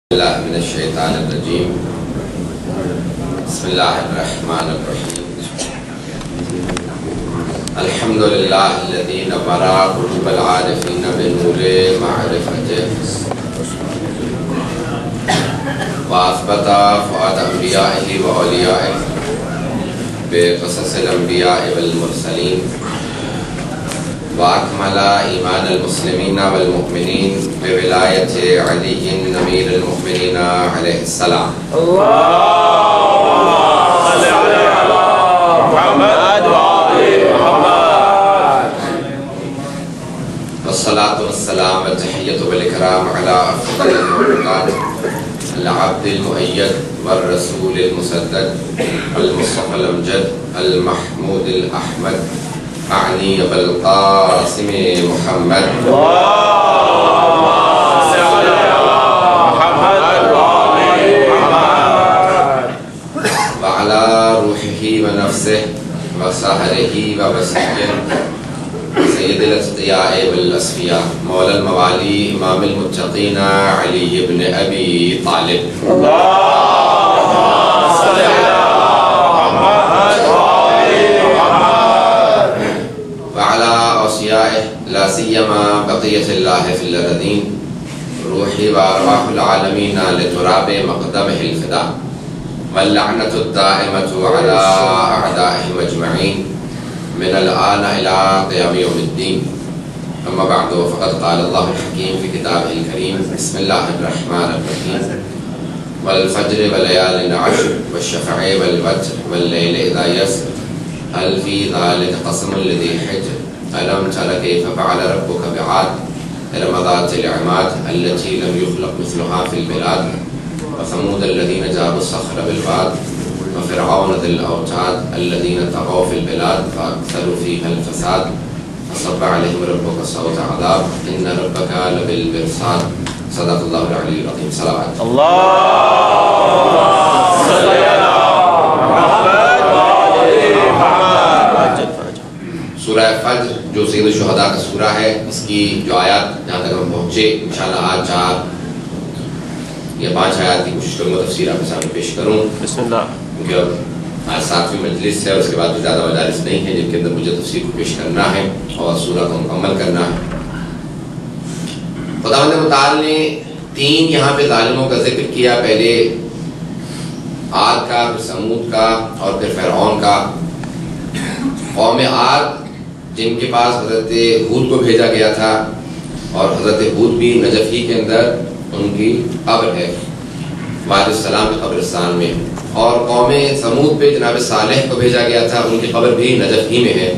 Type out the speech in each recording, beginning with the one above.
اللہ من الشیطان الرجیم بسم اللہ الرحمن الرحیم الحمدللہ الذی نور قلوب العارفین بنور معرفته واثبت فؤاد انبیائہ واولیائہ بقصص الانبیاء والمرسلین وَأَكْمَلَ إِيمَانَ الْمُسْلِمِينَ وَالْمُؤْمِنِينَ بِوِلَایَةِ عَلِيٍّ أَمِيرِ الْمُؤْمِنِينَ عَلَيْهِ السَّلَامُ اللهم صل على محمد وآل محمد والصلاة والسلام والتحية والإكرام على أفضل المخلوقات العبد المؤيد والرسول المسدد المصطفى الأمجد المحمود الأحمد أعني بالقاسم محمد اللهم صل على محمد وعلى روحه ونفسه وسهره ووسعه سيد الأتقياء والأصفياء مولى الموالي إمام المتقين علي بن أبي طالب اللهم صل على لا سيما بقية الله في الأرضين روحي وأرواح العالمين لتراب مقدمه الفداء واللعنة الدائمة على أعدائهم أجمعين من الآن إلى قيام يوم الدين أما بعد فقد قال الله الحكيم في كتابه الكريم بسم الله الرحمن الرحيم والفجر وليال عشر والشفع والوتر والليل إذا يسر هل في ذلك قسم لذي حجر ألم تر كيف فعل ربك بعاد إرم ذات العماد التي لم يخلق مثلها في البلاد وثمود الذين جابوا الصخر بالواد وفرعون ذي الأوتاد الذين طغوا في البلاد فأكثروا فيها الفساد فصب عليهم ربك صوت عذاب إن ربك لبالمرصاد صدق الله العلي العظيم صلوات اللهم صل على سورہ فجر جو سید الشہداء کا سورہ ہے، اس کی جو آیات جہاں تک ہم پہنچے انشاءاللہ آج 4 یا 5 آیات کی کوشش کروں گا تفسیر آپ کے سامنے پیش کروں بسم اللہ، کیونکہ اب آج 7ویں مجلس ہے اور اس کے بعد بھی زیادہ مجالس نہیں ہیں جن کے اندر مجھے تفسیر کو پیش کرنا ہے اور سورہ کو مکمل کرنا ہے۔ خداوند متعال نے 3 یہاں پہ ظالموں کا ذکر کیا، پہلے عاد کا، پھر سمود کا اور پھر فرعون کا۔ قوم عاد جن کے پاس حضرت ہود کو بھیجا گیا تھا اور حضرت ہود بھی نجف ہی کے اندر ان کی قبر ہے، وادی السلام کے قبرستان میں، اور قوم سمود پہ جناب صالح کو بھیجا گیا تھا، ان کی قبر بھی نجف ہی میں ہے۔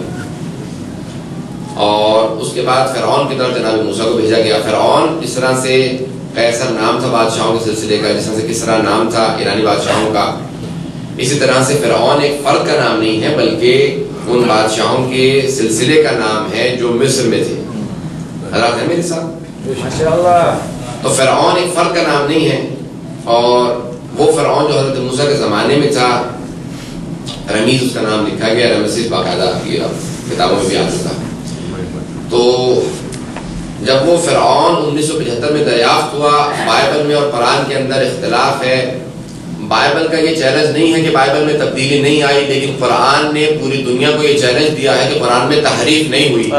اور اس کے بعد فرعون کی طرف جناب موسیٰ کو بھیجا گیا۔ فرعون جس طرح سے قیصر نام تھا بادشاہوں کے سلسلے کا، جس طرح سے کسرا نام تھا ایرانی بادشاہوں کا، اسی طرح سے فرعون ایک فرد کا نام نہیں ہے بلکہ ان بادشاہوں کے سلسلے کا نام ہے جو مصر میں تھے۔ حضرات ہیں میرے ساتھ؟ ماشاءاللہ۔ تو فرعون ایک فرد کا نام نہیں ہے، اور وہ فرعون جو حضرت موسیٰ کے زمانے میں تھا، رمیز اس کا نام لکھا گیا، رمیز باقاعدہ کتابوں میں بھی آتا تھا۔ تو جب وہ فرعون 1975 میں دریافت ہوا، بائبل میں اور قرآن کے اندر اختلاف ہے۔ بائبل کا یہ چیلنج نہیں ہے کہ بائبل میں تبدیلی نہیں آئی، لیکن قرآن نے پوری دنیا کو یہ چیلنج دیا ہے کہ قرآن میں تحریف نہیں ہوئی،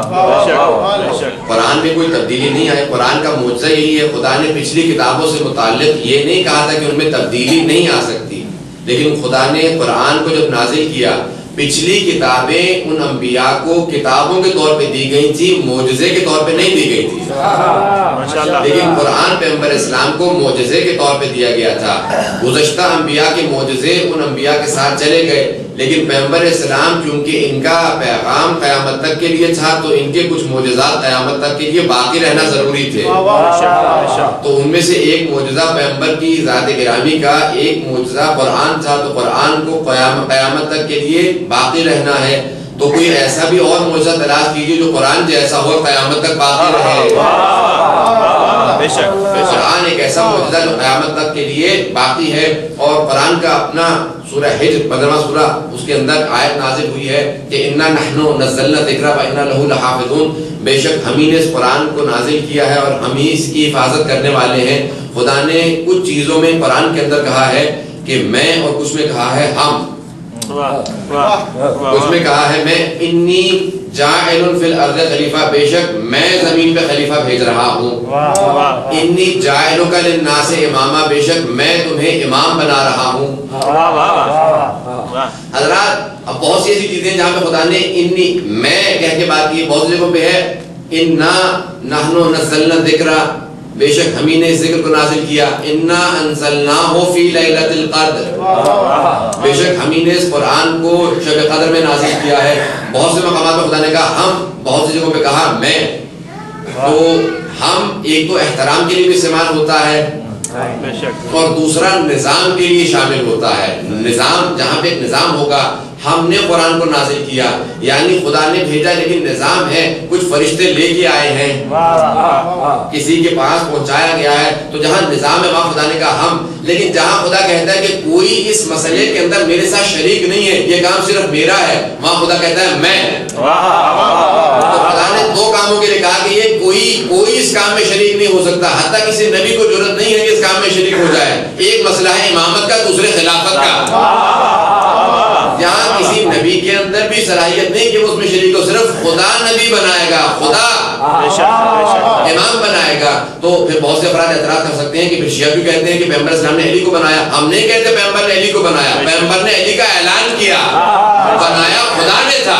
قرآن میں کوئی تبدیلی نہیں آئی۔ قرآن کا معجزہ یہی ہے، خدا نے پچھلی کتابوں سے متعلق یہ نہیں کہا تھا کہ ان میں تبدیلی نہیں آ سکتی، لیکن خدا نے قرآن کو جب نازل کیا، پچھلی کتابیں ان انبیاء کو کتابوں کے طور پہ دی گئی تھی، معجزے کے طور پہ نہیں دی گئی تھی، لیکن قرآن پیغمبر اسلام کو معجزے کے طور پہ دیا گیا تھا۔ گزشتہ انبیاء کے معجزے ان انبیاء کے ساتھ چلے گئے، لیکن پیغمبر اسلام چونکہ ان کا پیغام قیامت تک کے لیے تھا تو ان کے کچھ معجزات قیامت تک کے لیے باقی رہنا ضروری تھے۔ تو ان میں سے ایک معجزہ پیغمبر کی ذات گرامی کا ایک معجزہ قرآن تھا، تو قرآن کو قیامت تک کے لیے باقی رہنا ہے، تو کوئی ایسا بھی اور معجزہ تلاش کیجئے جو قرآن جیسا ہو، قیامت تک باقی رہے۔ قرآن ایک ایسا معجزہ جو قیامت تک کے لیے باقی ہے، اور قرآن کا اپنا سورہ حجر 15واں سورہ، اس کے اندر آیت نازل ہوئی ہے کہ انا نحن نزلنا الذکر وانا لہ لحافظون، بے شک ہم ہی نے اس قرآن کو نازل کیا ہے اور ہم ہی اس کی حفاظت کرنے والے ہیں۔ خدا نے کچھ چیزوں میں قرآن کے اندر کہا ہے کہ میں، اور کچھ میں کہا ہے ہم، کچھ میں کہا ہے میں، انی جاعل فی الارض خلیفہ، بے شک میں زمین پہ خلیفہ بھیج رہا ہوں۔ انی جاعلک للناس اماما، بے شک میں تمہیں امام بنا رہا ہوں۔ حضرات اب بہت سی ایسی چیزیں جہاں پہ خدا نے انی میں کہہ کے بات کی، بہت سی جگہوں پہ ہے انا نحن نزلنا الذکر، بے شک ہم ہی نے اس ذکر کو نازل کیا، انا انزلناہ فی لیلۃ القدر، بے شک ہم ہی نے اس قرآن کو شب قدر میں نازل کیا ہے۔ بہت سے مقامات پر خدا نے کہا ہم، بہت سی جگہوں پہ کہا میں۔ تو ہم ایک تو احترام کے لیے بھی استعمال ہوتا ہے اور دوسرا نظام کے لیے شامل ہوتا ہے۔ نظام، جہاں پہ ایک نظام ہوگا، ہم نے قرآن کو نازل کیا یعنی خدا نے بھیجا، لیکن نظام ہے، کچھ فرشتے لے کے آئے ہیں، کسی کے پاس پہنچایا گیا ہے، تو جہاں نظام ہے وہاں خدا نے کہا ہم۔ لیکن جہاں خدا کہتا ہے کہ کوئی اس مسئلے کے اندر میرے ساتھ شریک نہیں ہے، یہ کام صرف میرا ہے، وہاں خدا کہتا ہے میں۔ تو خدا نے دو کاموں کے لیے کہا کہ یہ کوئی اس کام میں شریک نہیں ہو سکتا، حتیٰ کسی نبی کو ضرورت نہیں ہے کہ اس کام میں شریک ہو جائے۔ ایک مسئلہ ہے امامت کا، دوسرے خلافت کا۔ جہاں کسی نبی کے اندر بھی صلاحیت نہیں کہ وہ اس میں شریک ہو، صرف خدا نبی بنائے گا، خدا امام بنائے گا۔ تو پھر بہت سے افراد اعتراض کر سکتے ہیں کہ پھر شیعہ بھی کہتے ہیں کہ پیغمبر اسلام نے علی کو بنایا۔ ہم نہیں کہتے پیغمبر نے علی کو بنایا، پیغمبر نے علی کا اعلان کیا، بنایا خدا نے تھا۔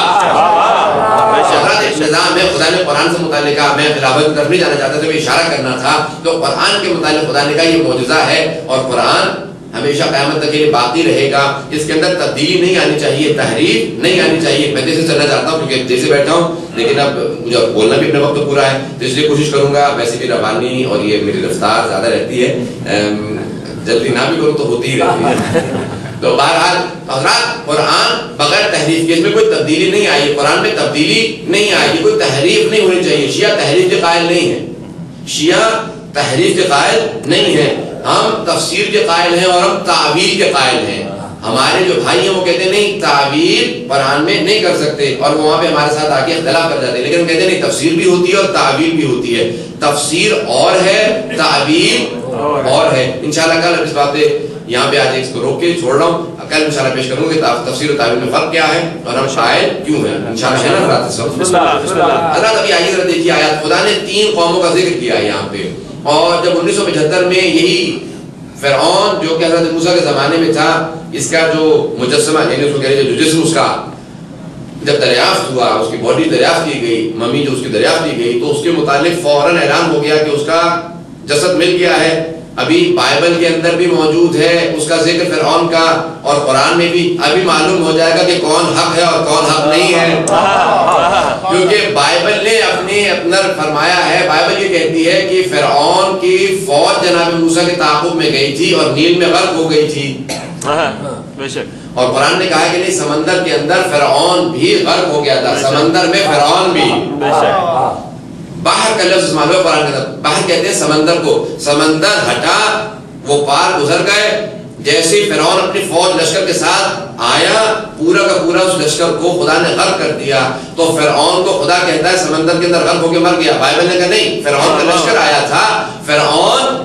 نظام ہے، خدا نے قرآن سے متعلق کہا، میں خلافت کی طرف نہیں جانا چاہتا تھا، میں اشارہ کرنا تھا، تو قرآن کے متعلق خدا نے کہا یہ معجزہ ہے اور قرآن ہمیشہ قیامت تک کے لیے باقی رہے گا، اس کے اندر تبدیلی نہیں آنی چاہیے، تحریف نہیں آنی چاہیے۔ میں جیسے چلنا چاہتا ہوں کیونکہ جیسے بیٹھا ہوں، لیکن اب مجھے بولنا بھی اپنے وقت پورا ہے، تو اس لیے کوشش کروں گا، ویسے بھی روانی اور یہ میری رفتار زیادہ رہتی ہے، جلدی نہ بھی کروں تو ہوتی ہی رہتی ہے۔ تو بہرحال حضرات قرآن بغیر تحریف کے، اس میں کوئی تبدیلی نہیں آئی، قرآن میں تبدیلی نہیں آئی، کوئی تحریف نہیں ہونی چاہیے۔ شیعہ تحریف کے قائل نہیں ہے، شیعہ تحریف کے قائل نہیں ہے، ہم تفسیر کے قائل ہیں اور ہم تعویل کے قائل ہیں۔ ہمارے جو بھائی ہیں وہ کہتے ہیں نہیں تعویل قرآن میں نہیں کر سکتے، اور وہ وہاں پہ ہمارے ساتھ آ کے اختلاف کر جاتے ہیں، لیکن ہم کہتے ہیں نہیں تفسیر بھی ہوتی ہے اور تعویل بھی ہوتی ہے، تفسیر اور ہے، تعویل اور ہے۔ انشاءاللہ کل اس بات پہ یہاں پہ آج اس کو روک کے چھوڑ رہا ہوں، کل انشاءاللہ پیش کروں گا کہ تفسیر و تعویل میں فرق کیا ہے اور ہم شاعر کیوں ہیں، انشاءاللہ ہے نا حضرات۔ حضرات ابھی آئیے ذرا دیکھیے آیات، خدا نے 3 قوموں کا ذکر کیا ہے یہاں پہ، اور جب 1975 میں یہی فرعون جو کہ حضرت موسیٰ کے زمانے میں تھا، اس کا جو مجسمہ یعنی اس کو کہہ رہے جو جسم اس کا جب دریافت ہوا، اس کی باڈی دریافت کی گئی، ممی جو اس کی دریافت کی گئی، تو اس کے متعلق فوراً اعلان ہو گیا کہ اس کا جسد مل گیا ہے۔ ابھی بائبل کے اندر بھی موجود ہے اس کا ذکر فرعون کا، اور قرآن میں بھی ابھی معلوم ہو جائے گا کہ کون حق ہے اور کون حق نہیں ہے، کیونکہ بائبل نے اپنے اندر فرمایا ہے، بائبل یہ کہتی ہے کہ فرعون کی فوج جناب موسیٰ کے تعاقب میں گئی تھی اور نیل میں غرق ہو گئی تھی، اور قرآن نے کہا ہے کہ نہیں سمندر کے اندر فرعون بھی غرق ہو گیا تھا، سمندر میں فرعون بھی۔ باہر کا لفظ معلوم ہے قرآن کے اندر، باہر کہتے ہیں سمندر کو، سمندر ہٹا وہ پار گزر گئے، جیسے فرعون اپنی فوج لشکر کے ساتھ آیا، پورا کا پورا اس لشکر کو خدا نے غرق کر دیا۔ تو فرعون کو خدا کہتا ہے سمندر کے اندر غرق ہو کے مر گیا، بائبل نے کہا نہیں، فرعون کا لشکر آیا تھا، فرعون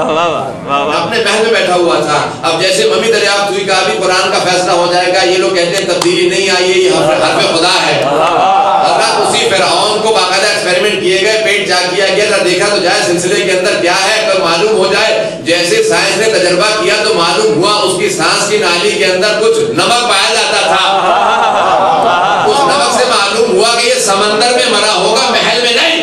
اپنے محل میں بیٹھا ہوا تھا۔ اب جیسے ممی دریافت ہوئی، کہا بھی قرآن کا فیصلہ ہو جائے گا، یہ لوگ کہتے ہیں تبدیلی نہیں آئی ہے، یہ حرف خدا ہے۔ اسی فرعون کو باقاعدہ ایکسپیریمنٹ کیے گئے، پیٹ چاک کیا گیا، دیکھا تو جائے سلسلے کے اندر کیا ہے، کل معلوم ہو جائے۔ جیسے سائنس نے تجربہ کیا تو معلوم ہوا اس کی سانس کی نالی کے اندر کچھ نمک پایا جاتا تھا، اس نمک سے معلوم ہوا کہ یہ سمندر میں مرا ہوگا، محل میں نہیں۔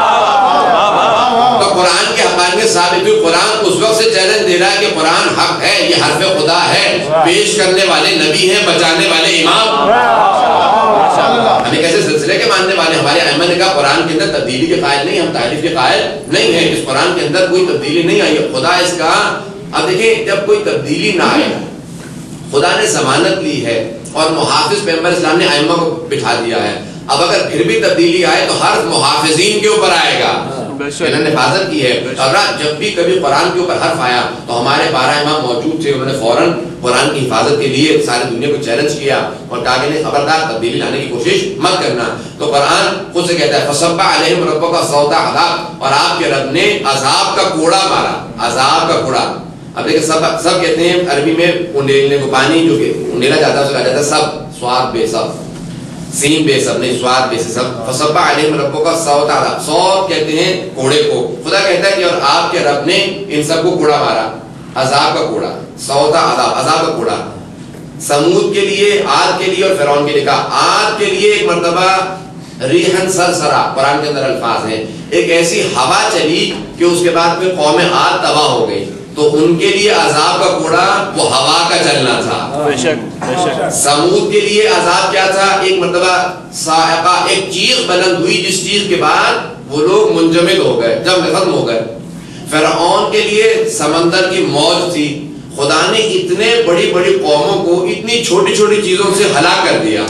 تو قرآن کی حقانیت ثابت ہوئی، قرآن اس وقت سے چیلنج دے رہا ہے کہ قرآن حق ہے، یہ حرف خدا ہے، پیش کرنے والے نبی ہیں، بچانے والے امام۔ ہمیں کیسے سلسلے کے ماننے والے، ہمارے ائمہ نے کہا قرآن کے اندر تبدیلی کے قائل نہیں، ہم تعریف کے قائل نہیں ہیں، اس قرآن کے اندر کوئی تبدیلی نہیں آئی ہے، خدا اس کا۔ اب دیکھیں جب کوئی تبدیلی نہ آئے، خدا نے ضمانت لی ہے اور محافظ پیغمبر اسلام نے ائمہ کو بٹھا دیا ہے، اب اگر پھر بھی تبدیلی آئے تو حرف محافظین کے اوپر آئے گا، انہوں نے حفاظت کی ہے. اور جب بھی کبھی قرآن کے اوپر حرف آیا تو ہمارے 12 امام موجود تھے, انہوں نے فوراً قرآن کی حفاظت کے لیے ساری دنیا کو چیلنج کیا اور کہا کہ خبردار تبدیلی لانے کی کوشش مت کرنا. تو قرآن خود سے کہتا ہے فَصَبَّ عَلَيْهِمْ رَبُّكَ صَوْتَ عَذَابٍ, اور آپ کے رب نے عذاب کا کوڑا مارا, عذاب کا کوڑا. اب دیکھیں سب کہتے ہیں عربی میں انڈیلنے کو پانی جو کہ انڈیلا جاتا ہے اسے کہا جاتا ہے سب, سواد بے سب, سین بے سب نہیں, سواد بے سب. فَصَبَّ عَلَيْهِمْ رَبُّكَ صَوْتَ عَذَابٍ, صوت کہتے ہیں کوڑے کو. خدا کہتا ہے کہ اور آپ کے رب نے ان سب کو کوڑا مارا, عذاب کا کوڑا, صوت عذاب, عذاب کا کوڑا. سمود کے لیے, عاد کے لیے اور فرعون کے لیے کہا. عاد کے لیے ایک مرتبہ ریحن سرسرا, قرآن کے اندر الفاظ ہیں, ایک ایسی ہوا چلی کہ اس کے بعد پھر قوم عاد تباہ ہو گئی. تو ان کے لیے عذاب کا کوڑا وہ ہوا کا چلنا تھا. سمود کے لیے عذاب کیا تھا؟ ایک مرتبہ صاعقہ, ایک چیخ بلند ہوئی جس چیخ کے بعد وہ لوگ منجمد ہو گئے, جب ختم ہو گئے. فرعون کے لیے سمندر کی موج تھی. خدا نے اتنے بڑی بڑی قوموں کو اتنی چھوٹی چھوٹی چیزوں سے ہلاک کر دیا.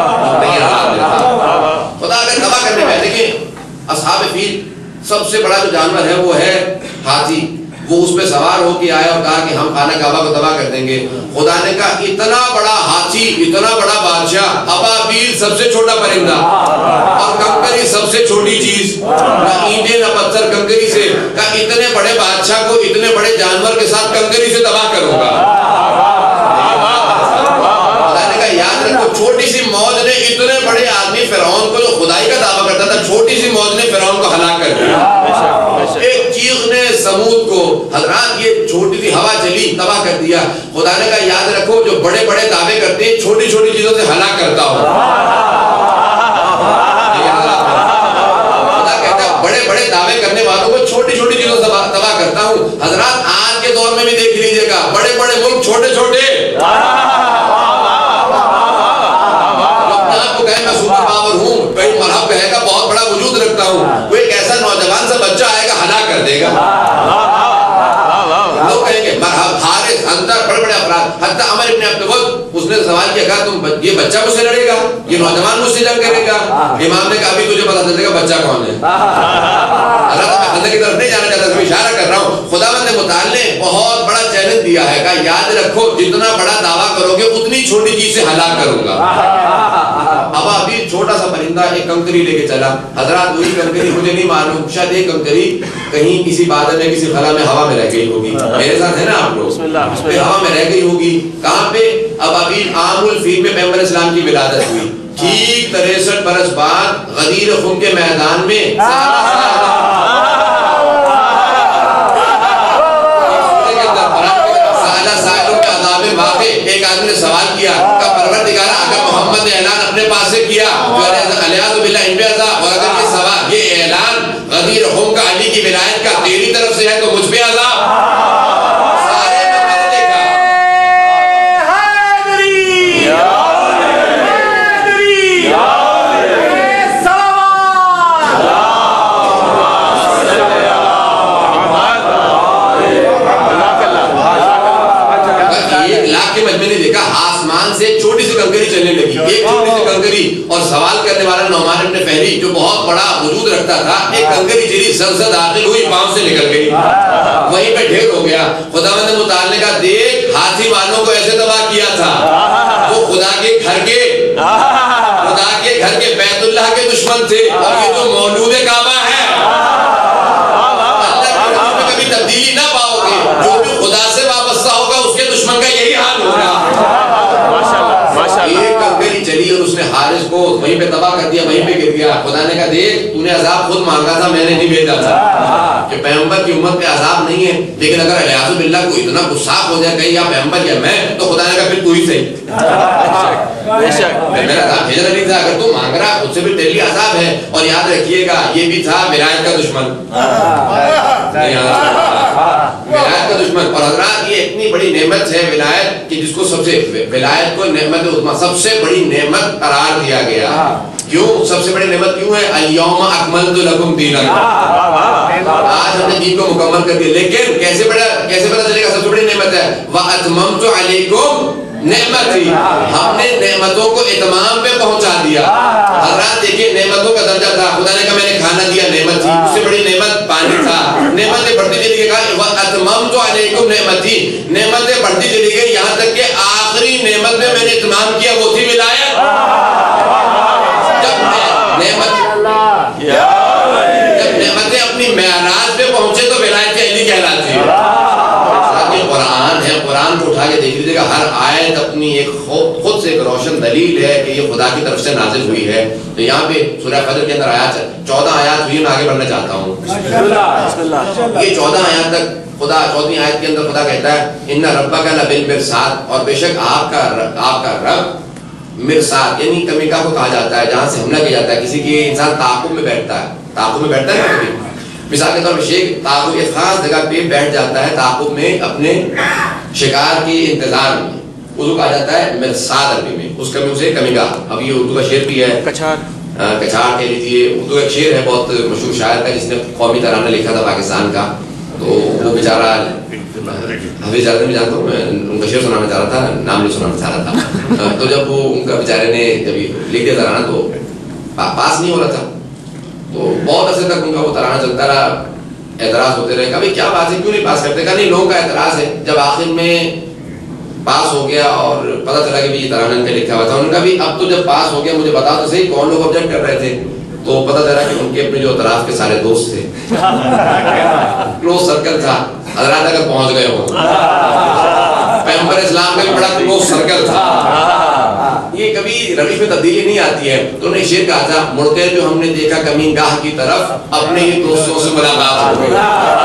خدا اگر تباہ کرنے میں, دیکھیں اصحاب فیل سب سے بڑا جو جانور ہے وہ ہے ہاتھی. وہ اس پہ سوار ہو کے آیا اور کہا کہ ہم خانہ کعبہ کو تباہ کر دیں گے. خدا نے کہا اتنا بڑا ہاتھی, اتنا بڑا بادشاہ, ابابیل سب سے چھوٹا پرندہ اور کنکری سب سے چھوٹی چیز, نہ اینٹیں نہ پتھر, کنکری سے. کہا اتنے بڑے بادشاہ کو اتنے بڑے جانور کے ساتھ کنکری سے تباہ کروں گا. خدا نے کہا یاد رکھو چھوٹی سی موج نے اتنے بڑے آدمی فرعون کو جو خدائی کا دعویٰ کرتا تھا, چھوٹی سی موج نے فرعون کو ہلاک کر دیا. ایک چیخ نے سمود کو, حضرات یہ چھوٹی سی ہوا چلی تباہ کر دیا. خدا نے کہا یاد رکھو جو بڑے بڑے دعوے کرتے ہیں چھوٹی چھوٹی چیزوں سے ہلاک کرتا ہوں. خدا کہتا ہے بڑے بڑے دعوے کرنے والوں کو چھوٹی چھوٹی چیزوں سے تباہ کرتا ہوں. حضرات آج کے دور میں بھی دیکھ لیجئے گا, بڑے بڑے ملک چھوٹے چھوٹے, میں سپر پاور ہوں, کئی مرحب کہے گا بہت بڑا وجود رکھتا ہوں, کوئی ایک ایسا نوجوان سا بچہ آئے گا ہلاک کر دے گا. لوگ کہیں گے مرحب, حارث, اندر بڑے بڑے افراد. حتی عمر ابن عبدالود اس نے سوال کیا, کہا تم یہ بچہ مجھ سے لڑے گا, یہ نوجوان مجھ سے جنگ کرے گا. امام نے کہا ابھی تجھے پتا چلے گا بچہ کون ہے. حضرت میں خندق کی طرف نہیں جانا چاہتا, میں اشارہ کر رہا ہوں. خداوند نے متعال نے بہت بڑا چیلنج دیا ہے, کہا یاد رکھو جتنا بڑا دعویٰ کرو گے اتنی چھوٹی چیز سے ہلاک کروں گا. ابابیل چھوٹا سا پرندہ ایک کنکری لے کے چلا. حضرات وہی کنکری مجھے نہیں معلوم, شاید ایک کنکری کہیں کسی بادل میں کسی خلا میں ہوا میں رہ گئی ہوگی. میرے ساتھ ہے نا آپ لوگ, ہوا میں رہ گئی ہوگی. کہاں پہ؟ ابابیل عام الفیل میں پیغمبر اسلام کی ولادت ہوئی. ٹھیک 63 برس بعد غدیر خم کے میدان میں ایک آدمی نے سوال کیا کہ پروردگارہ اگر محمد نے اعلان اپنے پاس سے کیا علیہ باللہ ان پہ عذاب, اور اگر یہ سوال یہ اعلان غدیر خم کا علی کی ولایت کا تیری طرف سے ہے تو مجھ پہ عذاب. سارے میں بدلے کا آسمان سے چھوٹی سی کنکری چلنے لگی, ایک چھوٹی سی کنکری, اور سوال کرنے والا نعمان ابن فہری جو بہت بڑا وجود رکھتا تھا, ایک کنکری چلی سر داخل ہوئی, پاؤں سے نکل گئی, وہیں پہ ڈھیر ہو گیا. خداوند متعال نے کہا دیکھ ہاتھی والوں کو ایسے تباہ کیا تھا, وہ خدا کے گھر کے بیت اللہ کے دشمن تھے, اور یہ جو مولود کعبہ ہے اللہ کے رسول میں کبھی تبدیلی نہ پاؤ گے. جو بھی خدا سے وابستہ ہوگا اس کے دشمن کا یہی حال ہوگا. ایک کنکری چلی اور اس نے حارث کو وہیں پہ تباہ کر دیا, وہیں پہ گر گیا. خدا نے کہا دیکھ تو نے عذاب خود مانگا تھا, میں نے نہیں بھیجا تھا. کہ پیغمبر کی امت پہ عذاب نہیں ہے, لیکن اگر علیہ باللہ کو اتنا گساخ ہو جائے کہ یا پیغمبر یا میں, تو خدا نے کہا پھر تو ہی صحیح. میرا عذاب بھیجنا نہیں تھا, اگر تو مانگ رہا خود سے بھی تیرے لیے عذاب ہے. اور یاد رکھیے گا یہ بھی تھا ولایت کا دشمن, ولایت کا دشمن. اور حضرات یہ اتنی بڑی نعمت ہے ولایت کہ جس کو سب سے ولایت کو نعمت عظمیٰ سب سے بڑی نعمت قرار دیا گیا. کیوں سب سے بڑی نعمت کیوں ہے؟ الیوم اکملت لکم دینکم, آج ہم نے دین کو مکمل کر دیا. لیکن کیسے پتہ چلے گا سب سے بڑی نعمت ہے؟ ہے وَأَتْمَمْتُ عَلَيْكُمْ نعمتی، ہم نے نعمتوں کو اتمام پہ پہنچا دیا. حضرات دیکھیں نعمتوں کا درجہ تھا، خدا نے کہا میں نے کھانا دیا نعمت تھی، اس سے بڑی نعمت پانی تھا. نعمتیں بڑھتی چلی گئی، کہا وَأَتْمَمْتُ عَلَيْكُمْ نعمتی، نعمتیں بڑھتی چلی گئی یہاں تک کہ آخری نعمت میں نے اتمام کیا وہ تھی ولایت. جب نعمتیں اپنی معراج پہ پہنچے تو ولایت اہلی کہلاتی ہے. قرآن ہے، قرآن کو اٹھا کے دیکھ لیجیے گا، ہر آیت اپنی ایک خود سے ایک روشن دلیل ہے کہ یہ خدا کی طرف سے نازل ہوئی ہے. تو یہاں پہ سورہ فجر کے اندر آیات 14 آیات ہوئی، میں آگے بڑھنا چاہتا ہوں. یہ 14 آیات تک خدا 14ویں آیت کے اندر خدا کہتا ہے ان ربک لبالمرصاد، اور بے شک آپ کا رب مرصاد یعنی کمیکا کو کہا جاتا ہے جہاں سے حملہ کیا جاتا ہے. کسی کی انسان تعاقب میں بیٹھتا ہے نا کبھی، مثال کے طور پر شیخ تعاقب ایک خاص جگہ پہ بیٹھ جاتا ہے تعاقب میں اپنے شکار کی انتظار میں، اس کو کہا جاتا ہے مرصاد عربی میں، اس کمی اسے کمیگا. اب یہ اردو کا شعر بھی ہے، کچھار کہہ لیجیے. اردو ایک شعر ہے بہت مشہور شاعر کا جس نے قومی ترانہ لکھا تھا پاکستان کا. تو وہ بیچارہ حفیظ جاردن بھی جانتا ہوں میں، ان کا شعر سنانا چاہ رہا تھا، نام نہیں سنانا چاہ رہا تھا. تو جب وہ ان کا بیچارے نے جب لکھ دیا ترانہ تو پاس نہیں ہو رہا تھا، تو بہت عرصے تک ان کا وہ ترانہ چلتا رہا. اعتراض ہوتے رہے، کبھی کیا بات ہے کیوں نہیں پاس کرتے، کہا نہیں لوگوں کا اعتراض ہے. جب آخر میں پاس ہو گیا اور پتہ چلا کہ یہ ترانہ ان کا لکھا ہوا تھا، ان کا بھی اب تو جب پاس ہو گیا مجھے بتا تو صحیح کون لوگ آبجیکٹ کر رہے تھے. تو پتہ چلا کہ ان کے اپنے جو اطراف کے سارے دوست تھے، کلوز سرکل تھا. حضرات اگر پہنچ گئے ہوں، پیغمبر اسلام کا بھی بڑا کلوز سرکل تھا. یہ کبھی روش میں تبدیلی نہیں آتی ہے. تو انہوں نے شعر کہا تھا مڑتے جو ہم نے دیکھا کمین گاہ کی طرف اپنے ہی دوستوں سے ملاقات ہو گئی.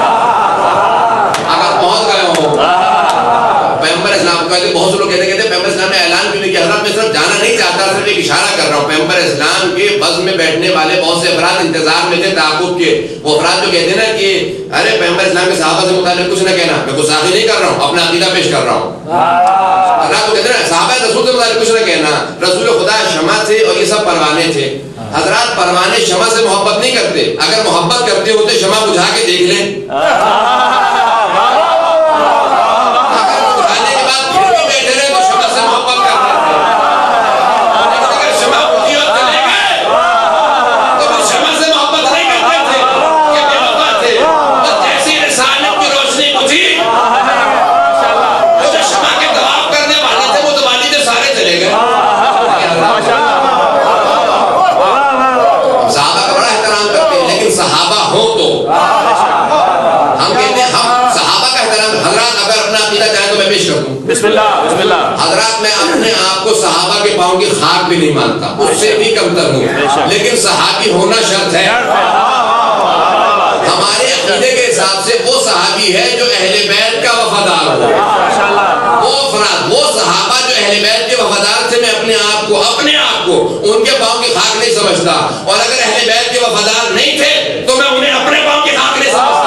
اگر پہنچ گئے ہوں پیغمبر اسلام کا، بہت سے لوگ کہتے ہیں پیغمبر اسلام نے اعلان کیوں نہیں کیا. حضرت میں صرف جانا نہیں چاہتا، صرف ایک اشارہ کر رہا ہوں. پیغمبر اسلام کے بزم میں بیٹھنے والے بہت سے افراد انتظار میں تھے تعاقب کے. وہ افراد جو کہتے ہیں نا کہ ارے پیغمبر اسلام کے صحابہ سے متعلق کچھ نہ کہنا، میں گستاخی نہیں کر رہا ہوں، اپنا عقیدہ پیش کر رہا ہوں. اللہ کو کہتے ہیں صحابہ رسول سے متعلق کچھ نہ کہنا، رسول خدا شمع تھے اور یہ سب پروانے تھے. حضرات پروانے شمع سے محبت نہیں کرتے، اگر محبت کرتے ہوتے شمع بجھا کے دیکھ لیں. بسم اللہ. حضرات میں اپنے آپ کو صحابہ کے پاؤں کی خاک بھی نہیں مانتا، اس سے بھی کمتر ہوں، لیکن صحابی ہونا شرط ہے. ہمارے عقیدے کے حساب سے وہ صحابی ہے جو اہل بیت کا وفادار ہو. وہ افراد، وہ صحابہ جو اہل بیت کے وفادار تھے، میں اپنے آپ کو ان کے پاؤں کی خاک نہیں سمجھتا. اور اگر اہل بیت کے وفادار نہیں تھے تو میں انہیں اپنے پاؤں کی خاک نہیں سمجھتا.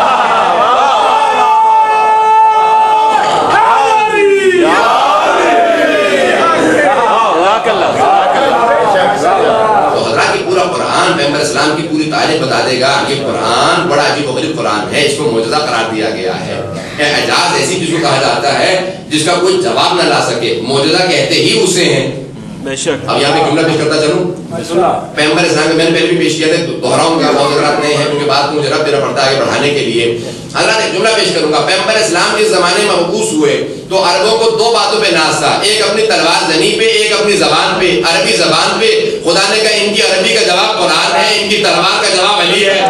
پیغمبر اسلام کی پوری تاریخ بتا دے گا. یہ قرآن بڑا عجیب و غریب قرآن ہے، اس کو معجزہ قرار دیا گیا ہے. اعجاز ایسی جس کو کہا جاتا ہے جس کا کوئی جواب نہ لا سکے، معجزہ کہتے ہی اسے ہیں. اب یہاں پہ جملہ پیش کرتا چلوں. پیغمبر اسلام کے میں نے پہلے بھی پیش کیا تھا، دہراؤں گا، بہت حضرات نہیں ہے کیونکہ بات مجھے رب دینا پڑتا ہے آگے بڑھانے کے لیے. حضرات ایک جملہ پیش کروں گا. پیغمبر اسلام کے زمانے میں مبعوث ہوئے تو عربوں کو دو باتوں پہ ناز تھا، ایک اپنی تلوار زنی پہ، ایک اپنی زبان پہ، عربی زبان پہ. خدا نے کہا ان کی عربی کا جواب قرآن ہے، ان کی تلوار کا جواب علی ہے.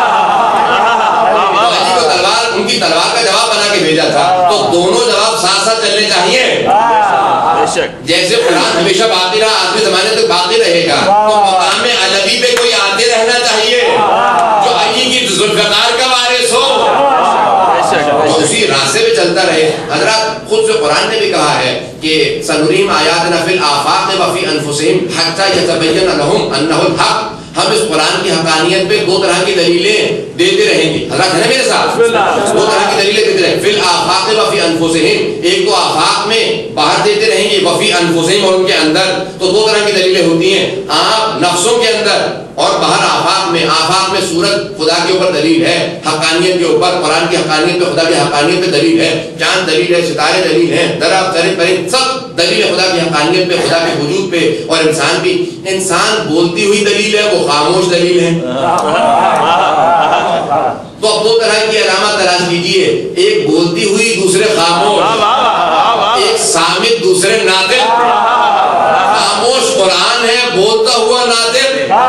علی کو تلوار، ان کی تلوار کا جواب بنا کے بھیجا تھا. تو دونوں جواب ساتھ ساتھ چلنے چاہیے. جیسے قرآن ہمیشہ باقی رہا، آخری زمانے تک باقی رہے گا، تو مقام علوی پہ کوئی آتے رہنا چاہیے جو علی کی ذوالفقار کا وارث ہو، جو اسی راستے پہ چلتا رہے. حضرات خود سے قرآن نے بھی کہا ہے کہ سنریم آیاتنا فی الآفاق وفی انفسہم حتی یتبین لہم انہ الحق. ہم اس قرآن کی حقانیت پہ دو طرح کی دلیلیں دیتے رہیں گے. حضرات ہے نا میرے ساتھ؟ دو طرح کی دلیلیں دیتے رہیں گے. فی الآفاق وفی انفسہم، ایک تو آفاق میں باہر دیتے رہیں گے، وفی انفسہم اور ان کے اندر. تو دو طرح کی دلیلیں ہوتی ہیں، آپ نفسوں کے اندر اور باہر آفاق میں سورج خدا کے اوپر دلیل ہے، حقانیت کے اوپر، قرآن کی حقانیت پہ، خدا کی حقانیت پہ دلیل ہے، چاند دلیل ہے، ستارے دلیل ہیں، درخت پرند سب دلیل ہے خدا کی حقانیت پہ، خدا کے وجود پہ، اور انسان بھی، انسان بولتی ہوئی دلیل ہے، وہ خاموش دلیل ہے۔ تو اب دو طرح کی علامات تلاش کیجئے، ایک بولتی ہوئی، دوسرے خاموش، ایک صامت دوسرے ناطق۔ خاموش قرآن ہے، بولتا ہوا ناطق۔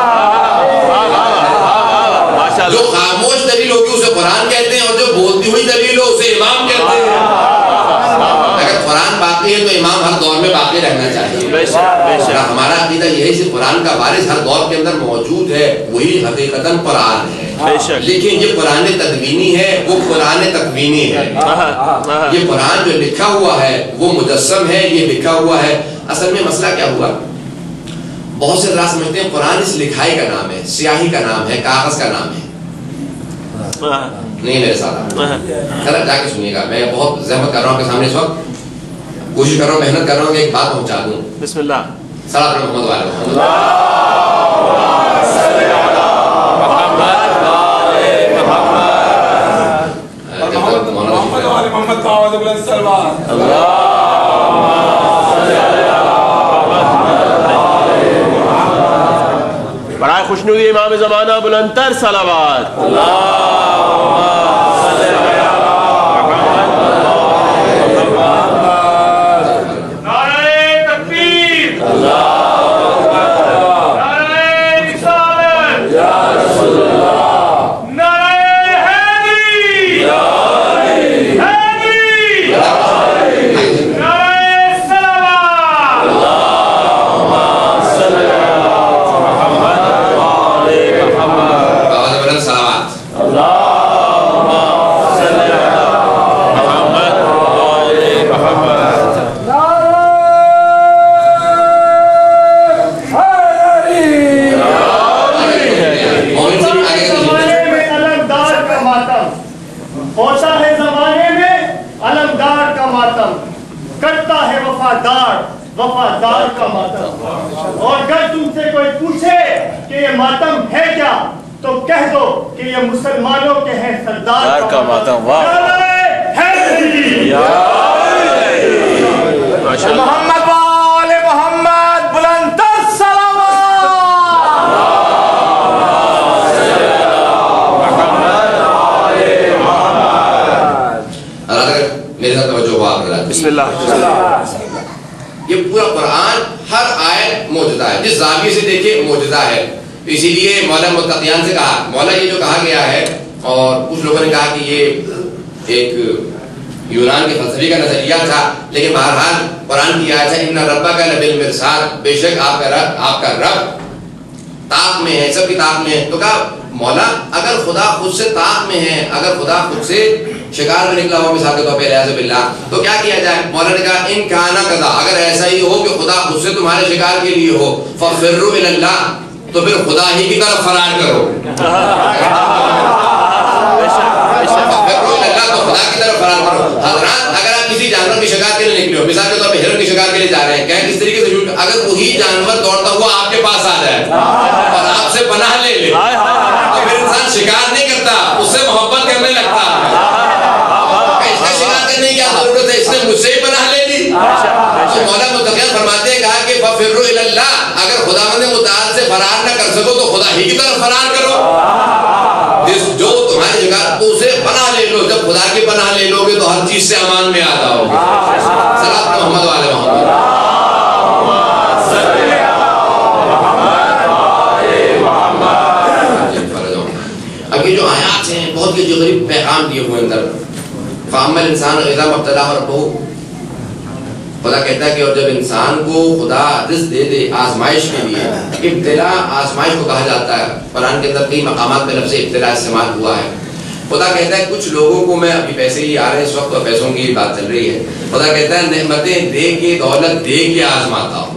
جو خاموش دلیل ہوگی اسے قرآن کہتے ہیں، اور جو بولتی ہوئی دلیل ہو اسے امام کہتے ہیں۔ اگر قرآن باقی ہے تو امام ہر دور میں باقی رہنا چاہیے۔ ہمارا عقیدہ یہ ہے کہ قرآن کا وارث ہر دور کے اندر موجود ہے، وہی حقیقتاً قرآن ہے۔ لیکن یہ قرآن تدوینی ہے، وہ قرآن تکوینی ہے۔ یہ قرآن جو لکھا ہوا ہے وہ مجسم ہے، یہ لکھا ہوا ہے۔ اصل میں مسئلہ کیا ہوا، بہت سے ذرا سمجھتے ہیں قرآن اس لکھائی کا نام ہے، سیاہی کا نام ہے، کاغذ کا نام ہے۔ نہیں میرے ساتھ ذرا جا کے سنیے گا، میں بہت زحمت کر رہا ہوں کہ سامنے اس وقت کوشش کر رہا ہوں، محنت کر رہا ہوں کہ ایک بات پہنچا دوں۔ بسم اللہ۔ صلاۃ محمد والے برائے خوشنودی امام زمانہ بلندتر صلوات۔ وفادار کا ماتم، اور اگر تم سے کوئی پوچھے کہ یہ ماتم ہے کیا تو کہہ دو کہ یہ مسلمانوں کے ہیں سردار کا ماتم۔ محمد وآل محمد بلندتر صلوات۔ میرے ساتھ توجہ ہوا آپ نے، بسم اللہ۔ یہ پورا قرآن ہر آیت معجزہ ہے، جس زاویے سے دیکھیں معجزہ ہے۔ اسی لیے مولا متقیان سے کہا، مولا یہ جو کہا گیا ہے، اور کچھ لوگوں نے کہا کہ یہ ایک یونان کے فلسفے کا نظریہ تھا، لیکن بہرحال قرآن کی آیت ہے ان ربک لبالمرصاد، بے شک آپ کا رب طاق میں ہے، سب کی طاق میں ہے۔ تو کہا مولا اگر خدا خود سے طاق میں ہے، اگر خدا خود سے شکار میں نکلا ہوا مثال کے طور پہ الیاذ باللہ، تو کیا کیا جائے؟ مولا نے کہا ان کانا کذا، اگر ایسا ہی ہو کہ خدا خود سے تمہارے شکار کے لیے ہو، ففروا الی اللہ، تو پھر خدا ہی کی طرف فرار کرو۔ ففروا الی اللہ، تو خدا کی طرف فرار کرو۔ حضرات اگر آپ کسی جانور کی شکار کے لیے نکلے ہو، مثال کے طور پہ ہرن کی شکار کے لیے جا رہے ہیں، کہیں کس طریقے سے شروع، اگر وہی جانور دوڑتا ہوا آپ کے پاس آ جائے اور آپ سے پناہ لے لے، تو پھر انسان شکار نہیں کرتا، اس سے محبت کرنے لگتا ہے۔ اس کا شکار کرنے کی کیا ضرورت ہے، اس نے مجھ سے ہی پناہ لے لی۔ تو مولا متقیان فرماتے ہیں، کہا کہ ففروا الی اللہ، اگر خداوند متعال سے فرار نہ کر سکو تو خدا ہی کی طرف فرار کرو۔ جو تمہارے شکار، تو اسے پناہ لے لو، جب خدا کی پناہ لے لو گے تو ہر چیز سے امان میں آتا ہوگا۔ صلاۃ محمد والے محمد۔ اب یہ جو آیات ہیں بہت یہ جو غریب پیغام دیے ہوئے اندر، فَأَمَّا الْإِنسَانُ إِذَا مَا ابْتَلَاهُ رَبُّهُ، خدا کہتا ہے کہ اور جب انسان کو خدا رزق دے دے آزمائش کے لیے، ابتلا آزمائش کو کہا جاتا ہے، قرآن کے اندر کئی مقامات پہ لفظ ابتلا استعمال ہوا ہے۔ خدا کہتا ہے کچھ لوگوں کو، میں ابھی پیسے ہی آ رہے ہیں اس وقت، پیسوں کی بات چل رہی ہے، خدا کہتا ہے نعمتیں دے کے، دولت دے کے آزماتا ہوں۔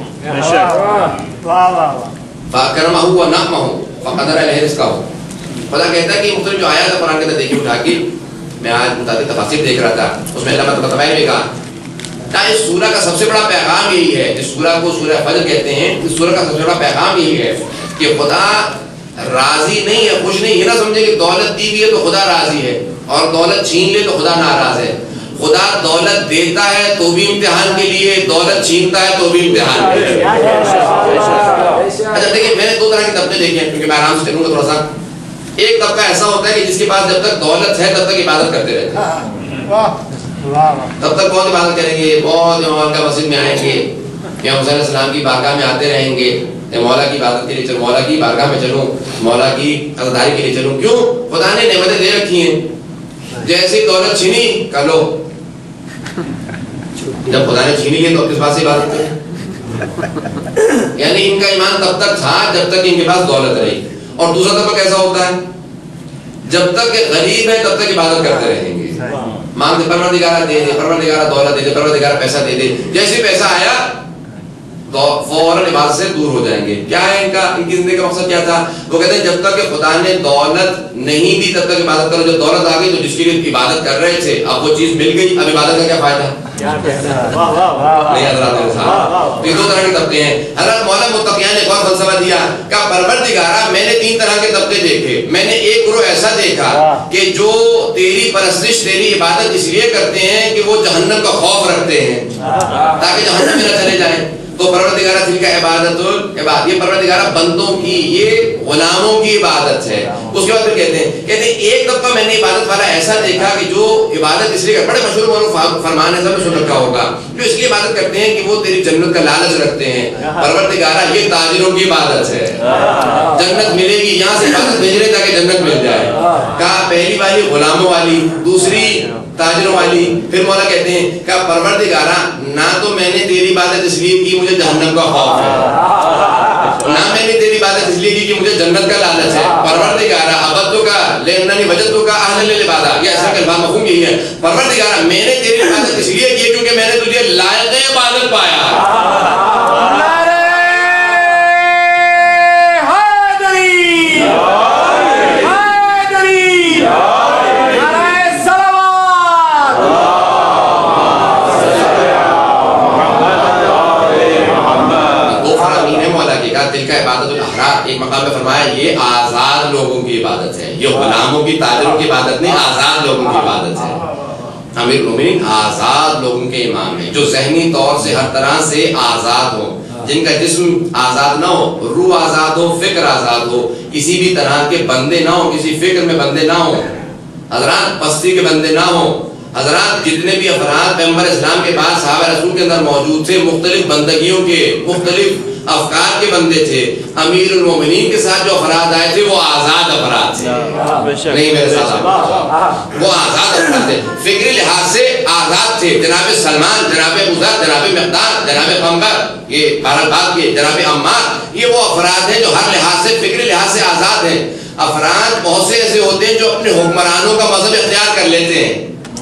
فَأَكْرَمَهُ وَنَعْمَهُ فَقَدَرَ عَلَيْهِ رِزْقَهُ۔ خدا کہتا ہے کہ مختلف جو آیات ہے قرآن کے اندر دیکھی اٹھا کے، میں آج متعدد تفاسیر دیکھ رہا تھا، اس میں علامہ طباطبائی نے کہا اس سورہ کا سب سے بڑا پیغام یہی ہے، اس سورہ کو سورہ فجر کہتے ہیں، اس سورہ کا سب سے بڑا پیغام یہی ہے کہ خدا راضی نہیں ہے، خوش نہیں. یہ نہ سمجھے کہ دولت دی ہوئی ہے تو خدا راضی ہے اور دولت چھین لے تو خدا ناراض ہے. خدا دولت دیتا ہے تو بھی امتحان کے لیے، دولت چھینتا ہے تو بھی امتحان کے لیے. اچھا دیکھیں، میں نے دو طرح کے طبقے دیکھے ہیں کیونکہ میں آرام سے چلوں گا تھوڑا سا. ایک طبقہ ایسا ہوتا ہے کہ جس کے پاس جب تک دولت ہے تب تک عبادت کرتے رہتے ہیں. تب تک بہت عبادت کریں گے، بہت کا مسجد میں آئیں گے، یا حسین علیہ السلام کی بارگاہ میں آتے رہیں گے، مولا کی عبادت کے لیے چلوں، مولا کی بارگاہ میں چلوں، مولا کی عزاداری کے لیے چلوں. کیوں؟ خدا نے نعمتیں دے رکھی ہیں. جیسے دولت چھینی کر لو، جب خدا نے چھینی ہے تو کس بات سے عبادت کریں؟ یعنی ان کا ایمان تب تک تھا جب تک ان کے پاس دولت رہی. اور دوسرا طبقہ کیسا ہوتا ہے؟ جب تک غریب ہے تب تک عبادت کرتے رہیں گے. مانگتے پروردگارہ دے دے، پروردگارہ دولت دے دے، پروردگارہ پیسہ دے دے. جیسے پیسہ آیا تو فوراً عبادت سے دور ہو جائیں گے. کیا ہے ان کی زندگی کا مقصد کیا تھا؟ وہ کہتے ہیں جب تک کہ خدا نے دولت نہیں دی تب تک عبادت کرو. جب دولت آ گئی تو جس کے لیے عبادت کر رہے تھے اب وہ چیز مل گئی، اب عبادت کا کیا فائدہ؟ نہیں حضرات میرے ساتھ. یہ دو طرح کے طبقے ہیں. حضرت مولا متقیان نے ایک اور فلسفہ دیا کہ پروردگارہ میں نے تین طرح کے طبقے دیکھے. میں نے ایک گروہ ایسا دیکھا کہ جو تیری پرستش، تیری عبادت اس لیے کرتے ہیں کہ وہ جہنم کا خوف رکھتے ہیں تاکہ جہنم میں نہ چلے جائیں. تو پروردگارہ دل کا عبادت، یہ پروردگارہ بندوں کی، یہ غلاموں کی عبادت ہے. اس کے بعد پھر کہتے ہیں ایک طبقہ میں نے عبادت والا ایسا دیکھا کہ جو عبادت اس لیے، بڑے مشہور فرمان ہے، سب نے سن رکھا ہوگا، جو اس لیے عبادت کرتے ہیں کہ وہ تیری جنت کا لالچ رکھتے ہیں. پروردگارہ یہ تاجروں کی عبادت ہے، جنت ملے گی یہاں سے عبادت بھیج رہے تاکہ جنت مل جائے. کہا پہلی والی غلاموں والی، دوسری تاجروں والی. پھر مولا کہتے ہیں کہ پروردگارہ نہ تو میں نے تیری عبادت اس لیے کی مجھے جہنم کا خوف ہے، نہ میں نے تیری عبادت اس لیے کی کہ مجھے جنت کا لالچ ہے. پروردگارہ عبدتک لأننی وجدتک اہلا للعبادہ، یہ ایسا الفاظ مفہوم یہی ہے. پروردگارہ میں نے تیری عبادت اس لیے کی کیونکہ میں نے تجھے لائق عبادت پایا. ایک مقام میں فرمایا یہ آزاد لوگوں کی عبادت ہے، یہ غلاموں کی، تاجروں کی عبادت نہیں، آزاد لوگوں کی عبادت ہے. امیر المومنین آزاد لوگوں کے امام ہیں جو ذہنی طور سے ہر طرح سے آزاد ہو، جن کا جسم آزاد نہ ہو، روح آزاد ہو، فکر آزاد ہو، کسی بھی طرح کے بندے نہ ہو، کسی فکر میں بندے نہ ہو. حضرات پستی کے بندے نہ ہو. حضرات جتنے بھی افراد پیغمبر اسلام کے بعد صحابہ رسول کے اندر موجود تھے مختلف بندگیوں کے، مختلف افکار کے بندے تھے. امیر المومنین کے ساتھ جو افراد آئے تھے وہ آزاد افراد تھے. نہیں میرے ساتھ وہ آزاد افراد تھے، فکری لحاظ سے آزاد تھے. جناب سلمان، جناب ابو ذر، جناب مقداد، جناب پیغمبر، یہ بہرحال بات کے جناب عمار، یہ وہ افراد ہیں جو ہر لحاظ سے، فکری لحاظ سے آزاد ہیں. افراد بہت سے ایسے ہوتے ہیں جو اپنے حکمرانوں کا مذہب اختیار کر لیتے ہیں.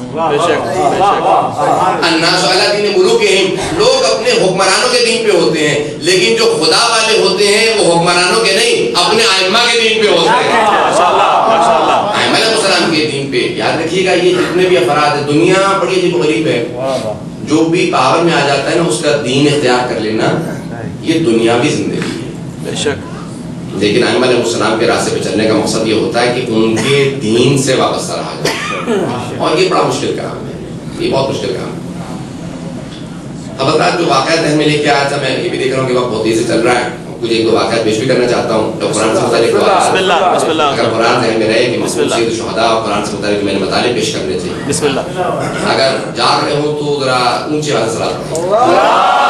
الناس علی دین ملوکہم، لوگ اپنے حکمرانوں کے دین پہ ہوتے ہیں، لیکن جو خدا والے ہوتے ہیں وہ حکمرانوں کے نہیں، اپنے ائمہ کے دین پہ ہوتے ہیں. ائمہ علیہ السلام کے دین پہ. یاد رکھیے گا یہ جتنے بھی افراد ہیں، دنیا بڑی عجیب و غریب ہے. جو بھی پاور میں آ جاتا ہے نا اس کا دین اختیار کر لینا یہ دنیاوی زندگی ہے بے شک. لیکن ائمہ علیہ السلام کے راستے پہ چلنے کا مقصد یہ ہوتا ہے کہ ان کے دین سے وابستہ رہا جائے. اور یہ بڑا مشکل کام ہے، یہ بہت مشکل کام ہے. اب حضرات جو واقعات ذہن میں لے کے آیا تھا، میں یہ بھی دیکھ رہا ہوں کہ وقت بہت تیزی سے چل رہا ہے، کچھ ایک دو واقعات پیش بھی کرنا چاہتا ہوں. تو قرآن سے متعلق اگر قرآن ذہن میں رہے کہ سید الشہداء اور قرآن سے متعلق میں نے مطالب پیش کرنے تھے. بسم اللہ. اگر جاگ رہے ہوں تو ذرا اونچی آواز سے صلوات پڑھیں.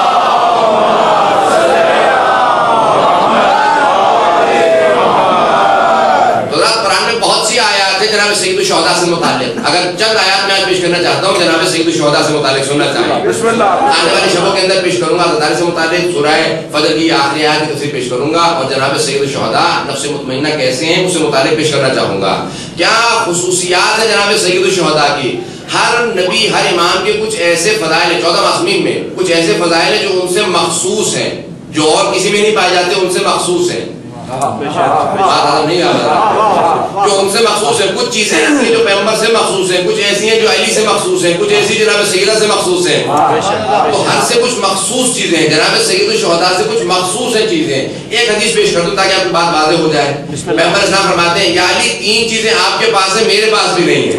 جناب سید الشہداء سے متعلق اگر چند آیات میں آج پیش کرنا چاہتا ہوں، جناب سید الشہداء سے متعلق سننا چاہیں. بسم اللہ. آنے والی شبوں کے اندر پیش کروں گا عزاداری سے متعلق سورہ فجر کی آخری آیات کی تفسیر پیش کروں گا، اور جناب سید الشہداء نفس مطمئنہ کیسے ہیں اس سے متعلق پیش کرنا چاہوں گا. کیا خصوصیات ہیں جناب سید الشہداء کی؟ ہر نبی، ہر امام کے کچھ ایسے فضائل ہیں، 14 معصومین میں کچھ ایسے فضائل ہیں جو ان سے مخصوص ہیں، جو اور کسی میں نہیں پائے جاتے، ان سے مخصوص ہیں. بات ہم نہیں آ رہا جو ان سے مخصوص ہے. کچھ چیزیں ایسی ہیں جو پیغمبر سے مخصوص ہیں, کچھ ایسی ہیں جو علی سے مخصوص ہیں, کچھ ایسی جناب سیدہ سے مخصوص ہیں. تو ہر سے کچھ مخصوص چیزیں ہیں. جناب سید الشہداء سے کچھ مخصوص ہیں چیزیں. ایک حدیث پیش کر دوں تاکہ آپ کی بات واضح ہو جائے. پیغمبر اسلام فرماتے ہیں یا علی تین چیزیں آپ کے پاس ہیں میرے پاس بھی نہیں ہیں.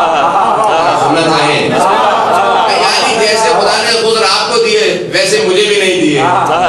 سننا چاہیں یا علی جیسے خدا نے خود آپ کو دیے ویسے مجھے بھی نہیں دیے.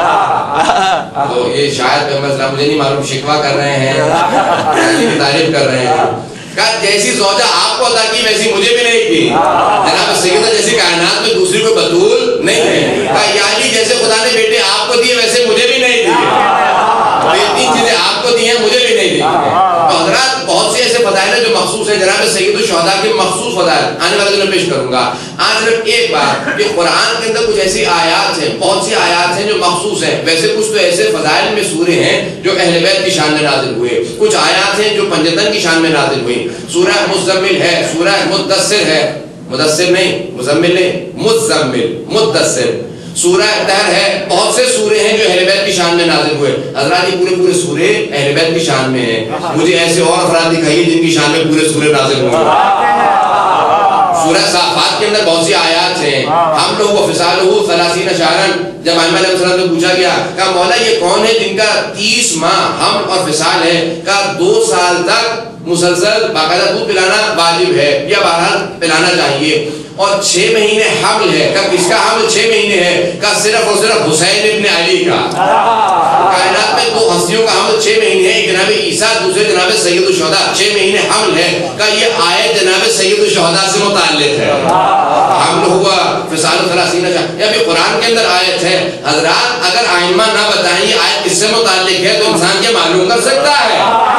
تو یہ شاید پیغمبر اسلام مجھے نہیں معلوم شکوہ کر رہے ہیں علی کی تعریف کر رہے ہیں. کہا جیسی زوجہ آپ کو عطا کی ویسی مجھے بھی نہیں کی. جناب سیدہ جیسی کائنات میں دوسری کوئی بطول نہیں ہے. کہا یا علی جیسے خدا نے بیٹے آپ کو دیے ویسے مجھے بھی نہیں دیے. یہ تین چیزیں آپ کو دی ہیں مجھے بھی نہیں دی. تو حضرات بہت سے ایسے فضائل ہیں جو مخصوص ہیں. جناب سید الشہداء کے مخصوص فضائل آنے والے دنوں پیش کروں گا. آج صرف ایک بات کہ قرآن کے اندر کچھ ایسی آیات ہیں, بہت سی آیات ہیں جو مخصوص ہیں. ویسے کچھ تو ایسے فضائل میں سورے ہیں جو اہل بیت کی شان میں نازل ہوئے. کچھ آیات ہیں جو پنجتن کی شان میں نازل ہوئی. سورہ مزمل ہے, سورہ مدثر ہے, مدثر نہیں مزمل نہیں, مزمل مدثر. سورہ دہر ہے. بہت سے سورے ہیں جو اہل بیت کی شان میں نازل ہوئے. حضرات یہ پورے سورے اہل بیت کی شان میں ہیں. مجھے ایسے اور افراد دکھائیے جن کی شان میں پورے سورے نازل ہوئے. سورہ صافات کے اندر بہت سی آیات ہیں. حملہ و فصالہ 30 شہرا. جب ائمہ علیہ السلام سے پوچھا گیا کہ مولا یہ کون ہے جن کا 30 ماہ حمل اور فصال ہے, کہ 2 سال تک مسلسل باقاعدہ دودھ پلانا واجب ہے یا بہرحال پلانا چاہیے, اور 6 مہینے حمل ہے. کہ کس کا حمل 6 مہینے ہے؟ کہ صرف اور صرف حسین ابن علی کا. کائنات میں 2 ہستیوں کا حمل 6 مہینے ہے, ایک جناب عیسیٰ, دوسرے جناب سید الشہداء. 6 مہینے حمل ہے. کہ یہ آیت جناب سید الشہداء سے متعلق ہے. حمل ہوا فصال 30 شہر. یہ بھی قرآن کے اندر آیت ہے. حضرات اگر ائمہ نہ بتائیں یہ آیت کس سے متعلق ہے تو انسان کیا معلوم کر سکتا ہے؟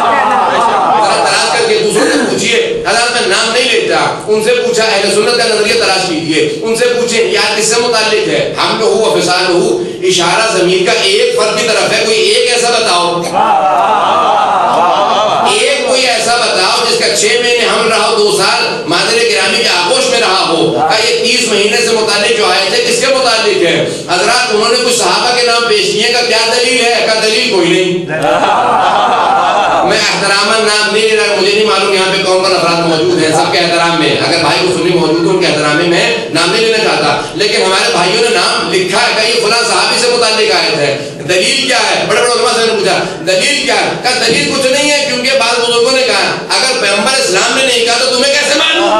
تلاش کر کے دوسروں سے پوچھئے. حضرات میں نام نہیں لیتا, ان سے پوچھا, اہل سنت کا نظریہ تلاش کیجئے, ان سے پوچھیں یہ کس سے متعلق ہے. حملہ و فصالہ اشارہ ضمیر کا ایک فرد کی طرف ہے. کوئی ایک ایسا بتاؤ, ایک کوئی ایسا بتاؤ جس کا 6 مہینے حمل رہا ہو, 2 سال مادر گرامی کے آغوش میں رہا ہو. یہ 30 مہینے سے متعلق جو آیت ہے کس کے متعلق ہے؟ حضرات انہوں نے کچھ صحابہ کے نام پیش کیے. کا کیا دلیل ہے؟ کا دلیل کوئی نہیں. میں احتراماً نام نہیں لے رہا, مجھے نہیں معلوم یہاں پہ کون کون افراد موجود ہیں. سب کے احترام میں اگر بھائی کو سنی موجود ہے ان کے احترام میں میں نام نہیں لینا چاہتا, لیکن ہمارے بھائیوں نے نام لکھا ہے کہ یہ فلاں صحابی سے متعلق آیت ہے. دلیل کیا ہے؟ بڑے بڑے علماء سے نے پوچھا دلیل کیا ہے؟ کہ دلیل کچھ نہیں ہے, کیونکہ بعض بزرگوں نے کہا اگر پیغمبر اسلام نے نہیں کہا تو تمہیں کیسے معلوم؟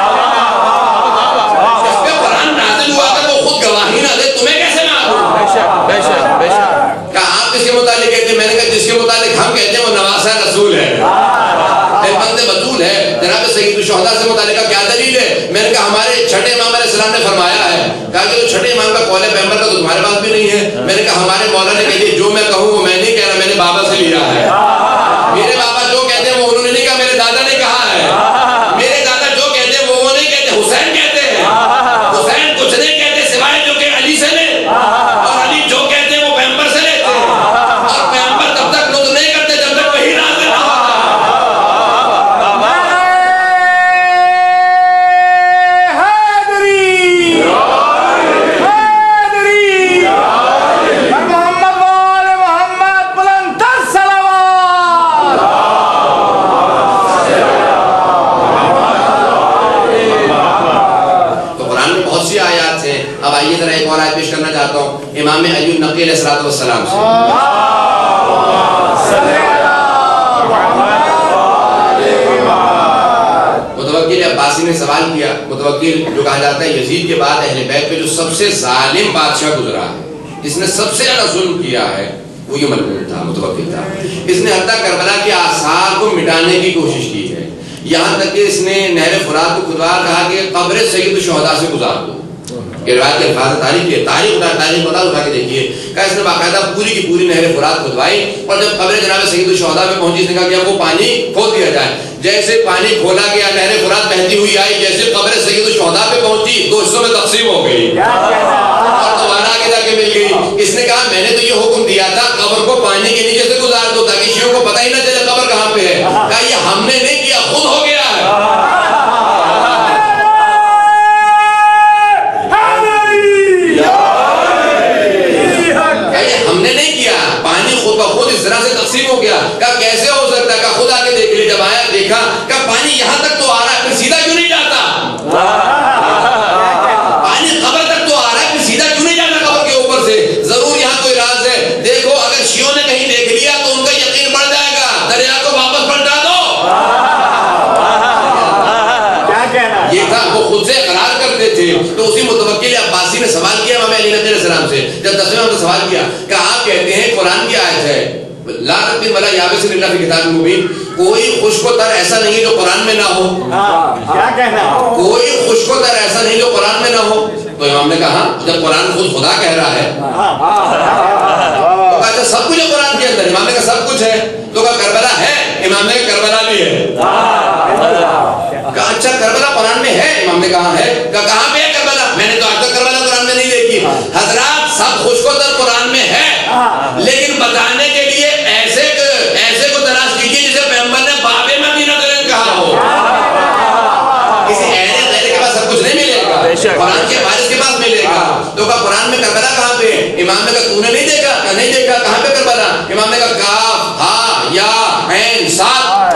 جس پہ قرآن نازل ہوا تھا وہ خود گواہی نہ دے, تمہیں کیسے معلوم؟ کہ آپ کس کے متعلق کہتے ہیں؟ میں نے کہا جس کے متعلق ہم کہتے ہیں وہ نواسہ رسول ہے, بند بطول ہے. جناب سید الشہداء سے متعلقہ کیا دلیل ہے؟ میں نے کہا ہمارے چھٹے امام علیہ السلام نے فرمایا ہے. کہا کہ جو چھٹے امام کا قول ہے پیغمبر کا تو تمہارے پاس بھی نہیں ہے. میں نے کہا ہمارے مولا نے کہا جو میں کہوں وہ میں نہیں کہہ رہا, میں نے بابا سے لیا ہے. میرے بابا جو کہتے ہیں وہ انہوں نے نہیں کہا, میرے دادا نے کہا ہے. میرے دادا جو کہتے ہیں وہ نہیں کہتے, حسین کہتے ہیں. حسین کچھ نہیں کہتے سوائے جو کہ علی سے لے, اور علی جو کہتے ہیں وہ پیغمبر سے لیتے ہیں. اور پیغمبر تب تک نطق نہیں کرتے جب تک وحی نازل نہ ہوتا. اب آئیے ذرا ایک اور آیت پیش کرنا چاہتا ہوں امام علی النقی علیہ السلام سے. متوکل عباسی نے سوال کیا. متوکل جو کہا جاتا ہے یزید کے بعد اہل بیت پہ جو سب سے ظالم بادشاہ گزرا ہے, جس نے سب سے زیادہ ظلم کیا ہے, وہ یہ ملعون تھا, متوکل تھا. اس نے حتیٰ کربلا کے آثار کو مٹانے کی کوشش کی ہے. یہاں تک کہ اس نے نہر فرات کو کھدوا کہا کہ قبر سید الشہداء سے گزار دو. یہ روایت کے الفاظ تاریخ ہے, تاریخ بتا اٹھا کے دیکھیے. کہ اس نے باقاعدہ پوری کی پوری نہر فرات کھدوائی, اور جب قبر جناب سید الشہداء میں پہنچی اس نے کہا کہ وہ پانی کھول دیا جائے. جیسے پانی کھولا گیا نہر فرات بہتی ہوئی آئی, جیسے قبر سید الشہداء پہ پہنچی 2 حصوں میں تقسیم ہو گئی اور دوبارہ آگے جا کے مل گئی. اس نے کہا میں نے تو یہ حکم دیا تھا قبر کو پانی کے نیچے سے گزار دو تاکہ شیعوں کو پتہ ہی نہ چلے قبر کہاں پہ ہے. کہا یہ ہم نے نہیں کیا, خود ہو گیا ہے. ہم نے نہیں کیا, پانی خود بخود اس طرح سے تقسیم ہو گیا. عباسی نے سوال کیا امام علی علیہ السلام سے، جب 10ویں امام نے سوال کیا کہ آپ کہتے ہیں قرآن کی آیت ہے لا تقدیم ولا یابس الا فی کتاب مبین، کوئی خشک و تر ایسا نہیں جو قرآن میں نہ ہو، کیا کہنا ہے؟ کوئی خشک و تر ایسا نہیں جو قرآن میں نہ ہو. تو امام نے کہا جب قرآن خود خدا کہہ رہا ہے تو کہا اچھا سب کچھ ہے قرآن کے اندر؟ امام نے کہا سب کچھ ہے. تو کہا کربلا ہے؟ امام نے کہا کربلا بھی ہے. کہا اچھا کربلا قرآن میں ہے؟ امام نے کہا ہے. کہا کہاں پہ ہے کربلا؟ میں نے تو آج تک کربلا قرآن میں نہیں دیکھی. حضرات سب خشک و تر قرآن میں ہے، لیکن بتانے کے لیے ایسے کو تلاش کیجیے جسے پیغمبر نے باب مدینہ کہا ہو. کسی اہل غیر کے پاس سب کچھ نہیں ملے گا، قرآن کے وارث کے پاس ملے گا. تو کہا قرآن میں کربلا کہاں پہ ہے؟ امام نے کہا تو نے نہیں دیکھا؟ کہا نہیں دیکھا. کہاں پہ کربلا؟ امام نے کہا کاف ہا یا عین صاد.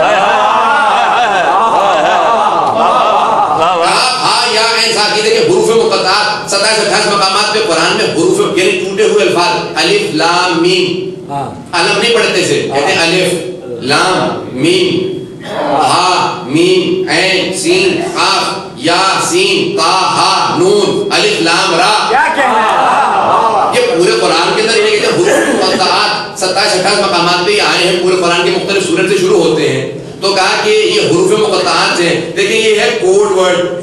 کاف ہا یا عین صاد کی دیکھیں حروف مقطعات 27-28 مقامات پہ قرآن میں حروف یعنی ٹوٹے ہوئے الفاظ الف لام میم، علم نہیں پڑھتے سے کہتے ہیں الف لام میم ہا میم عین سین قاف یا سین تا ہا نون الف لام را. کیا کہنا ہے؟ یہ پورے قرآن کے اندر یہ کہتے ہیں حروف مقطعات 27-28 مقامات پہ یہ آئے ہیں. پورے قرآن کے مختلف سورت سے شروع ہوتے ہیں. تو کہا کہ یہ حروف مقطعات ہیں. دیکھیں یہ ہے کوڈ ورڈ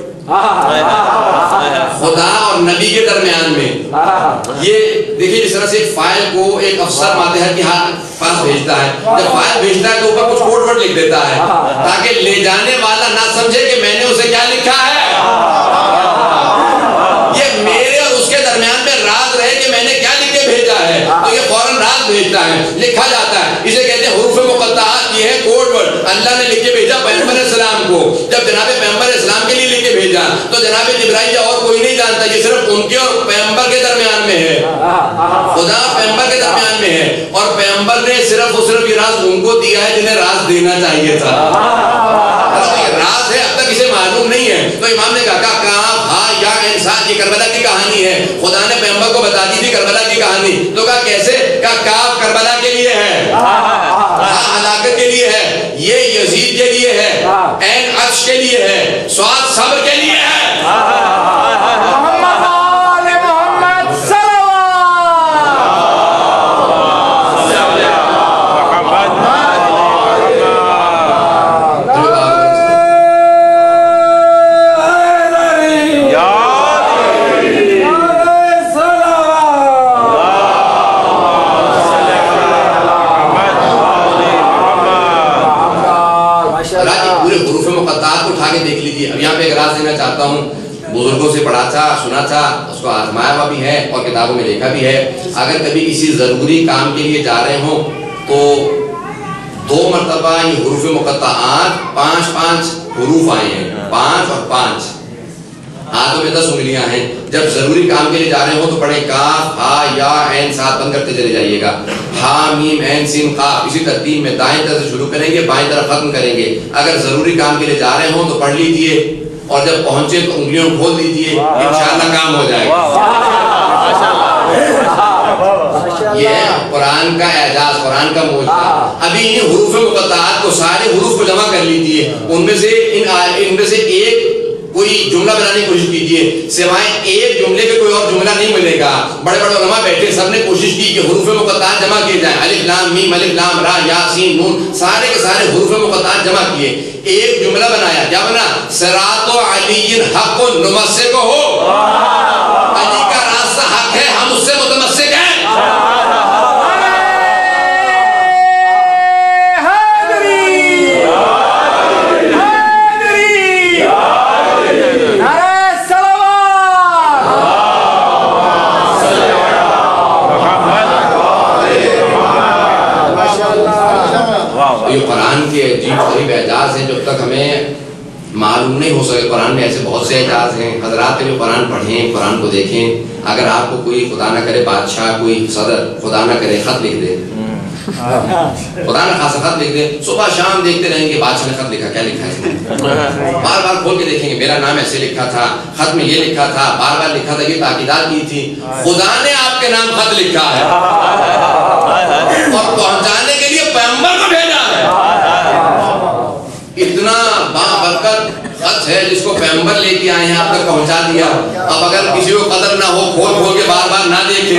خدا اور نبی کے درمیان میں. یہ دیکھیے جس طرح سے ایک فائل کو ایک افسر ماتحت کے پاس بھیجتا ہے، جب فائل بھیجتا ہے تو اوپر کچھ کوڈ ورڈ لکھ دیتا ہے تاکہ لے جانے والا نہ سمجھے کہ میں نے اسے کیا لکھا ہے. یہ میرے اور اس کے درمیان میں راز رہے کہ میں نے کیا لکھ کے بھیجا ہے. تو یہ فوراً راز بھیجتا ہے، لکھا جاتا ہے. اسے کہتے ہیں حروف مقطعات. یہ ہے کوڈ ورڈ. اللہ نے لکھ کے بھیجا پیغمبر علیہ السلام کو. جب جناب پیغمبر علیہ السلام کے لیے لکھ کے بھیجا تو جناب جبرائیل اور کوئی نہیں جانتا، یہ صرف ان کے اور پیغمبر کے درمیان میں ہے. خدا پیغمبر کے درمیان میں ہے اور پیغمبر نے صرف یہ راز ان کو دیا ہے جنہیں راز دینا چاہیے تھا. یہ راز ہے، اب تک اسے معلوم نہیں ہے. تو امام نے کہا کاف ہا یا انسان، یہ کربلا کی کہانی ہے. خدا نے پیغمبر کو بتا دی تھی کربلا کی کہانی. تو کہا کیسے؟ کہا کاف کربلا کے لیے ہے، ہاں ہلاکت کے لیے ہے، یہ یزید کے لیے ہے، عین عطش کے لیے ہے، صاد صبر کے لیے ہے. چاہتا ہوں بزرگوں سے پڑھا تھا، سنا تھا، اس کو آزمایا ہوا بھی ہے اور کتابوں میں لکھا بھی ہے. اگر کبھی کسی ضروری کام کے لیے جا رہے ہوں تو 2 مرتبہ یہ حروف مقطعات 5 حروف آئے ہیں، 5 اور 5 ہاتھوں میں 10 انگلیاں ہیں. جب ضروری کام کے لیے جا رہے ہوں تو پڑھیں کاف ہا یا عین صاد بند کرتے چلے جائیے گا. ہا میم عین سین قاف اسی ترتیب میں دائیں طرف سے شروع کریں گے، بائیں طرف ختم کریں گے. اگر ضروری کام کے لیے جا رہے ہوں تو پڑھ لیجئے اور جب پہنچے تو انگلیوں کھول دیجئے، انشاءاللہ کام ہو جائے گا. یہ ہے قرآن کا اعجاز، قرآن کا معجزہ. ابھی ان حروف مقطعات کو سارے حروف کو جمع کر لیجئے، ان میں سے ایک کوئی جملہ بنانے کی کوشش کیجئے، سوائے ایک جملے کے کوئی اور جملہ نہیں ملے گا. بڑے بڑے علماء بیٹھے سب نے کوشش کی کہ حروف مقطعات جمع کیے جائیں. الف لام میم الف لام را یا سین نون سارے کے سارے حروف مقطعات جمع کیے، ایک جملہ بنایا. کیا بنا؟ صراط علی حق نمسک ہو، علی کا راستہ حق ہے، ہم اس سے متمسک ہیں. یہ قرآن کے عجیب غریب اعجاز ہیں جو اب تک ہمیں معلوم نہیں ہو سکے. قرآن میں ایسے بہت سے اعجاز ہیں. حضرات بھی قرآن پڑھیں، قرآن کو دیکھیں. اگر آپ کو کوئی خدا نہ کرے بادشاہ، کوئی صدر خدا نہ کرے خط لکھ دے، خدا نہ خاصا خط لکھ دے، صبح شام دیکھتے رہیں گے بادشاہ نے خط لکھا، کیا لکھا ہے اس میں؟ بار بار کھول کے دیکھیں گے میرا نام ایسے لکھا تھا، خط میں یہ لکھا تھا، بار بار لکھا تھا، یہ تاکیدات کی تھی. خدا نے آپ کے نام خط لکھا ہے اور پہنچانے کے لیے پیغمبر کو بھیجا ہے. اتنا بابرکت خط ہے جس کو پیغمبر لے کے آئے ہیں، آپ تک پہنچا دیا. اب اگر کسی کو قدر نہ ہو کھول کھول کے بار بار نہ دیکھے،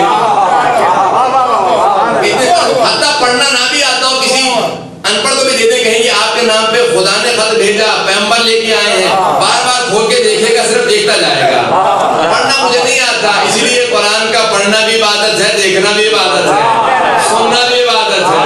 حتیٰ پڑھنا نہ بھی آتا ہو کسی ان پڑھ کو بھی دیتے کہیں کہ آپ کے نام پہ خدا نے خط بھیجا، پیغمبر لے کے آئے ہیں، بار بار کھول کے دیکھے گا، صرف دیکھتا جائے گا. پڑھنا مجھے نہیں آتا، اسی لیے قرآن کا پڑھنا بھی عبادت ہے، دیکھنا بھی عبادت ہے، سننا بھی عبادت ہے.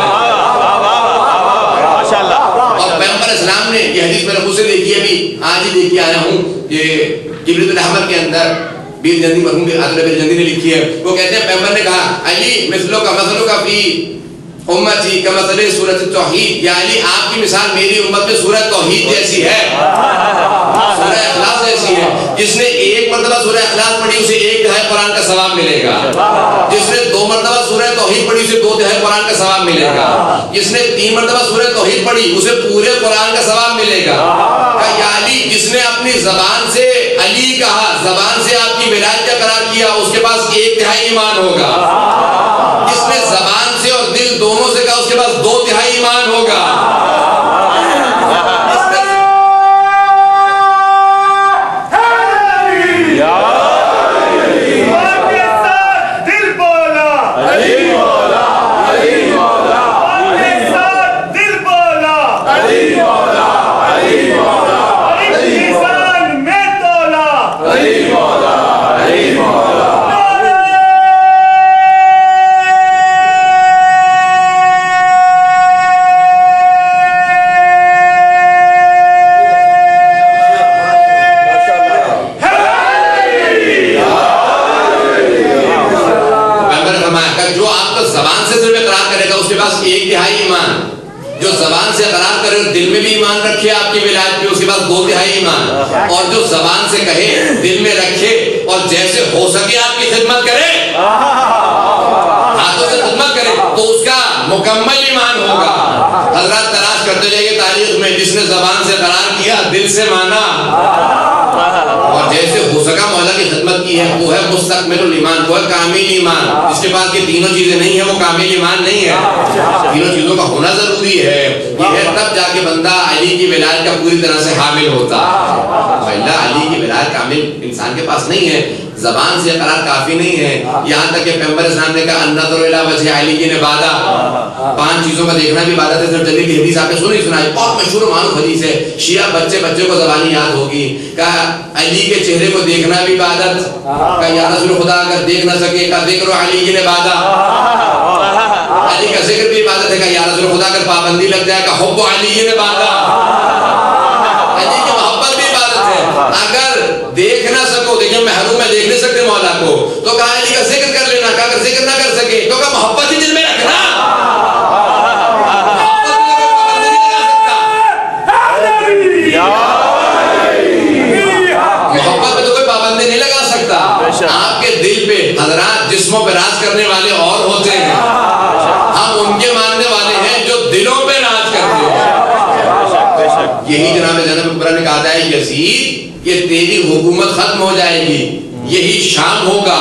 اور پیغمبر اسلام نے یہ حدیث میں خود سے دیکھی ہے، ابھی آج ہی دیکھ کے آیا ہوں، یہ کبریت الاحمر کے اندر بیر جندی مرحوم حضرت بیر جندی نے لکھی ہے. وہ کہتے ہیں پیغمبر نے کہا علی مثلو کا مثلو کا فی امتی کمثل سورۃ التوحید، یا علی آپ کی مثال میری امت میں سورۃ توحید جیسی ہے، سورہ اخلاص جیسی ہے. جس نے ایک مرتبہ سورہ اخلاص پڑھی اسے 1/3 قرآن کا ثواب ملے گا، جس نے 2 مرتبہ سورہ توحید پڑھی اسے 2/3 قرآن کا ثواب ملے گا، جس نے 3 مرتبہ سورہ توحید پڑھی اسے پورے قرآن کا ثواب ملے گا. یا علی جس نے اپنی زبان سے علی کہا، زبان سے آپ کی ولایت کا اقرار کیا، اس کے پاس 1/3 ایمان ہوگا. جس نے زبان سے اور دل دونوں سے کہا، اس کے پاس 2/3 ایمان ہوگا. جو زبان سے اقرار کرے اور دل میں بھی ایمان رکھے آپ کی ولایت پہ، اس کے پاس 2/3 ایمان. اور جو زبان سے کہے، دل میں رکھے اور جیسے ہو سکے آپ کی خدمت کرے، ہاتھوں سے خدمت کرے، تو اس کا مکمل ایمان ہوگا. حضرات تلاش کرتے جائیے تاریخ میں، جس نے زبان سے اقرار کیا، دل سے مانا اور جیسے ہو سکا مولا کی خدمت کی ہے، وہ ہے مستکمل الایمان، وہ ہے کامل ایمان. جس کے پاس یہ تینوں چیزیں نہیں ہیں وہ کامل ایمان نہیں ہے. تینوں چیزوں کا ہونا ضروری ہے. یہ ہے تب جا کے بندہ علی کی ولایت کا پوری طرح سے حامل ہوتا. اللہ علی کی ولایت کامل انسان کے پاس نہیں ہے. زبان سے اقرار کافی نہیں ہے. یہاں تک کہ پیغمبر اسلام نے کہا النظر الی وجہ علی کی عبادت، 5 چیزوں کا دیکھنا بھی عبادت ہے. صرف جلدی کی حدیث آپ نے سنائی، بہت مشہور و معروف حدیث ہے. شیعہ بچے کو زبانی یاد ہوگی. کہا علی کے چہرے کو دیکھنا بھی عبادت. کہا یا رسول خدا اگر دیکھ نہ سکے کا ذکر علی کی عبادت، علی کا ذکر بھی عبادت ہے. کہا یا رسول خدا اگر پابندی لگ جائے کا حب علی کی عبادت، علی کی محبت بھی عبادت ہے. اگر دیکھ نہ سکو، دیکھیں محروم ہے، دیکھ نہیں سکتے مولا کو، تو کہا علی کا ذکر کر لینا. کہا اگر ذکر نہ کر سکے تو کہا محبت ہی دل میں رکھنا. محبت پہ تو کوئی پابندی نہیں لگا سکتا. آپ کے دل پہ حضرات جسموں پہ راج کرنے والے اور ہوتے ہیں، ہم ان کے ماننے والے ہیں جو دلوں پہ راج کرتے ہیں. یہی جناب زینب کبریٰ نے کہا ہے یزید یہ تیری حکومت ختم ہو جائے گی، یہی شام ہوگا،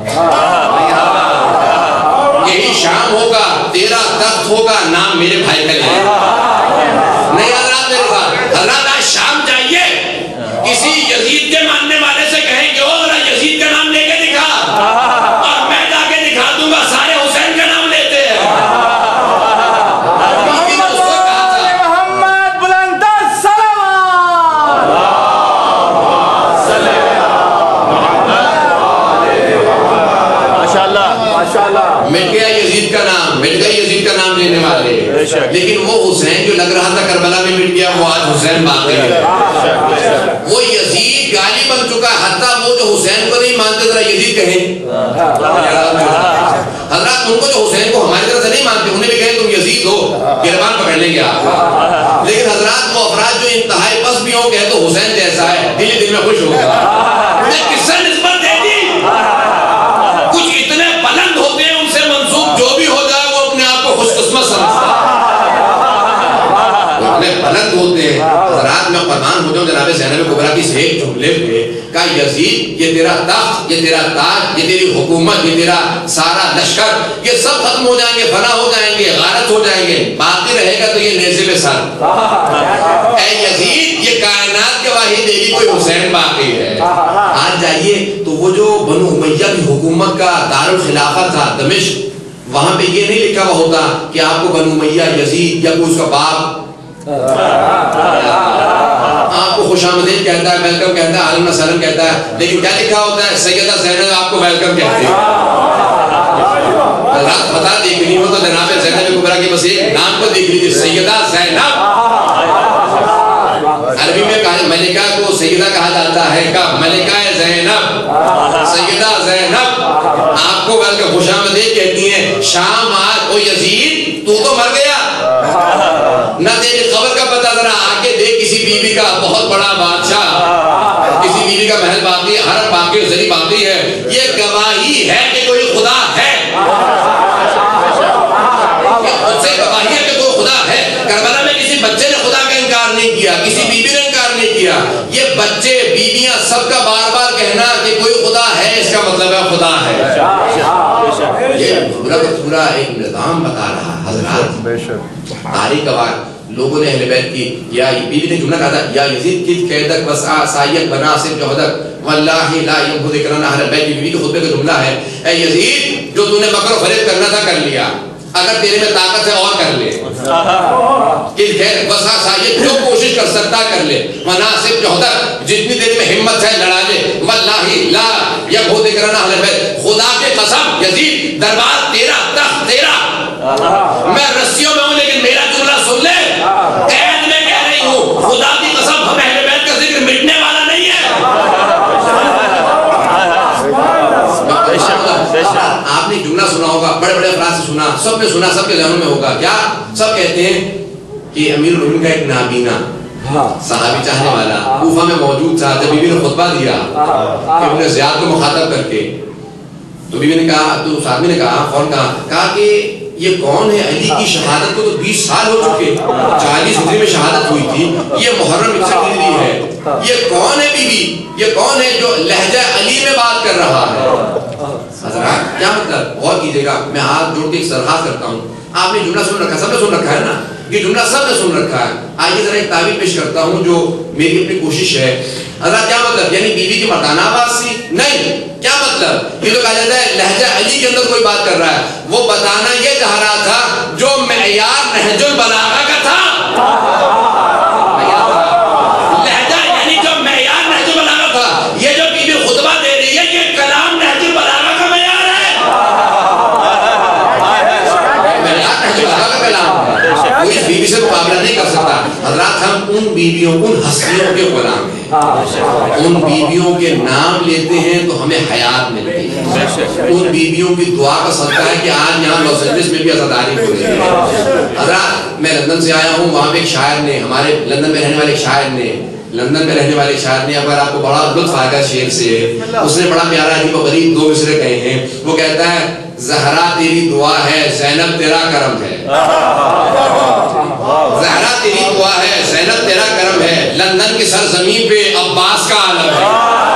یہی شام ہوگا، تیرا تخت ہوگا، نام میرے بھائی کا لے. نہیں حضرات میرے ساتھ، حضرات آج شام چاہیے. کسی یزید کے ماننے والے سے کہیں کہ او ذرا یزید کا نام لے کے دکھا، اور میں جا کے دکھا دوں گا سارے حسین کا نام لیتے ہیں. محمد بلند ماشاءاللہ مٹ گیا یزید کا نام، مٹ گئی یزید کا نام لینے والے. لیکن وہ حسین جو لگ رہا تھا کربلا میں مٹ گیا، وہ آج حسین باقی ہے. وہ یزید گالی بن چکا ہے. حتیٰ وہ جو حسین کو نہیں مانتے ذرا یزید کہیں. حضرات ان کو جو حسین کو ہماری طرح سے نہیں مانتے انہیں بھی کہیں تم یزید ہو، گربان پکڑ لیں گے آپ. لیکن حضرات وہ افراد جو انتہائی پس بھی ہوں کہے تو حسین جیسا ہے، دل دل میں خوش ہوگا. کس سے نسبت دے دی؟ کچھ اتنے بلند ہوتے ہیں ان سے منسوب جو بھی ہو جائے وہ اپنے آپ کو خوش قسمت سمجھتا ہے. اتنے بلند ہوتے ہیں. حضرات میں قربان ہو جاؤں جناب زینب کبریٰ کی ایک جملے پہ کہ یزید یہ تیرا تخت، یہ تیرا تاج، یہ تیری حکومت، یہ تیرا سارا لشکر، یہ سب ختم ہو جائیں گے، فنا ہو جائیں گے، غارت ہو جائیں گے. باقی رہے گا تو یہ نیزے پہ سر. اے یزید یہ کائنات کے واحد ہی دیکھی کوئی حسین باقی ہے. آج جائیے تو وہ جو بنو امیہ کی حکومت کا دارالخلافہ تھا دمشق, وہاں پہ یہ نہیں لکھا ہوا ہوتا کہ آپ کو بنو امیہ یزید یا کوئی اس کا باپ آپ کو خوش آمدید کہتا ہے, ویلکم کہتا ہے, اہلا وسہلا کہتا ہے, لیکن کیا لکھا ہوتا ہے سیدہ زینب آپ کو ویلکم کہتی ہے. رات پتہ دیکھنی ہو تو جناب زینب کبریٰ کے بس ایک نام کو دیکھ لیجیے, سیدہ زینب. عربی میں ملکہ کو سیدہ کہا جاتا ہے, کب ملکہ زینب, سیدہ زینب آپ کو ویلکم خوش آمدید کہتی ہیں. شام آج او یزید تو مر گیا, نہ تیری خبر کا پتہ, ذرا آگے دیکھ کسی بیوی کا بہت بڑا بادشاہ, کسی بیوی کا محل باقی, حرم باقی, زری باقی ہے. یہ گواہی ہے کہ کوئی خدا ہے, اس سے گواہی ہے کہ کوئی خدا ہے. کربلا میں کسی بچے نے خدا کا انکار نہیں کیا, کسی بیوی نے انکار نہیں کیا. یہ بچے بیویاں سب کا بار بار کہنا کہ کوئی خدا ہے, اس کا مطلب ہے خدا ہے. یہ پورا کا پورا ایک نظام بتا رہا ہے حضرات. تاریخ گواہ لوگوں نے اہل بیت کی, یا بیوی نے جملہ کہا تھا, یا یزید کت قیدک وسعا سائیک بناصب جوہدک واللہ لا ینبغ ذکرنا اہل بیت. بیوی کے خطبے کا جملہ ہے, اے یزید جو تو نے مکر و فریب کرنا تھا کر لیا, اگر تیرے میں طاقت ہے اور کر لے. کت خیر وسعا سائیک جو کوشش کر سکتا کر لے, مناصب جوہدک جتنی تیرے میں ہمت ہے لڑا لے. واللہ لا ینبغ ذکرنا اہل بیت, خدا کے قسم یزید دربار تیرا, تخت تیرا, میں رسیوں میں ہوں لیکن میرا جملہ سن لے, قید میں کہہ رہی ہوں, خدا کی قسم ہم اہل بیت کا ذکر مٹنے والا نہیں ہے. آپ نے جملہ سنا ہوگا, بڑے بڑے افراد سے سنا, سب نے سنا, سب کے ذہنوں میں ہوگا. کیا سب کہتے ہیں کہ امیر المومنین کا ایک نابینا صحابی چاہنے والا کوفہ میں موجود تھا جب بیوی نے خطبہ دیا کہ ابن زیاد کو مخاطب کر کے, تو بیوی نے کہا, تو اس آدمی نے کہا, فوراً کہا کہ یہ کون ہے؟ علی کی شہادت کو تو 20 سال ہو چکے, 40 ہجری میں شہادت ہوئی تھی, یہ محرم 61 ہجری ہے, یہ کون ہے بیوی, یہ کون ہے جو لہجہ علی میں بات کر رہا ہے؟ حضرات کیا مطلب, غور کیجئے گا, میں ہاتھ جوڑ کے ایک درخواست کرتا ہوں. آپ نے جملہ سن رکھا, سب نے سن رکھا ہے نا, یہ جملہ سب نے سن رکھا ہے. آئیے ذرا ایک تعبیر پیش کرتا ہوں جو میری اپنی کوشش ہے. حضرات کیا مطلب, یعنی بیوی کی مردانہ آواز سی نہیں, کیا مطلب, یہ تو کہا جاتا ہے لہجہ علی کے اندر کوئی بات کر رہا ہے. وہ بتانا یہ چاہ رہا تھا جو معیار نہج البلاغہ کا تھا, لہجہ یعنی جو معیار نہج البلاغہ تھا. یہ جو بیوی خطبہ دے رہی ہے یہ کلام نہج البلاغہ کا معیار ہے, معیار نہج البلاغہ کا کلام ہے, کوئی اس بیوی سے مقابلہ نہیں کر سکتا. حضرات ہم ان بیویوں, ان ہستیوں کے غلام ہیں, ان بیویوں کے نام لیتے ہیں تو ہمیں حیات ملتی ہے. ان بیویوں کی دعا کا صدقہ ہے کہ آج یہاں لاس اینجلس میں بھی عزاداری ہو رہی ہے. حضرات میں لندن سے آیا ہوں, وہاں پہ ایک شاعر نے, ہمارے لندن میں رہنے والے ایک شاعر نے, اگر آپ کو بڑا لطف آئے گا شعر سے, اس نے بڑا پیارا عجیب و غریب 2 مصرے کہے ہیں. وہ کہتا ہے, زہرا تیری دعا ہے, زینب تیرا کرم ہے. زہرا تیری دعا ہے, زینب تیرا کرم ہے, لندن کی سرزمین پہ عباس کا عالم ہے.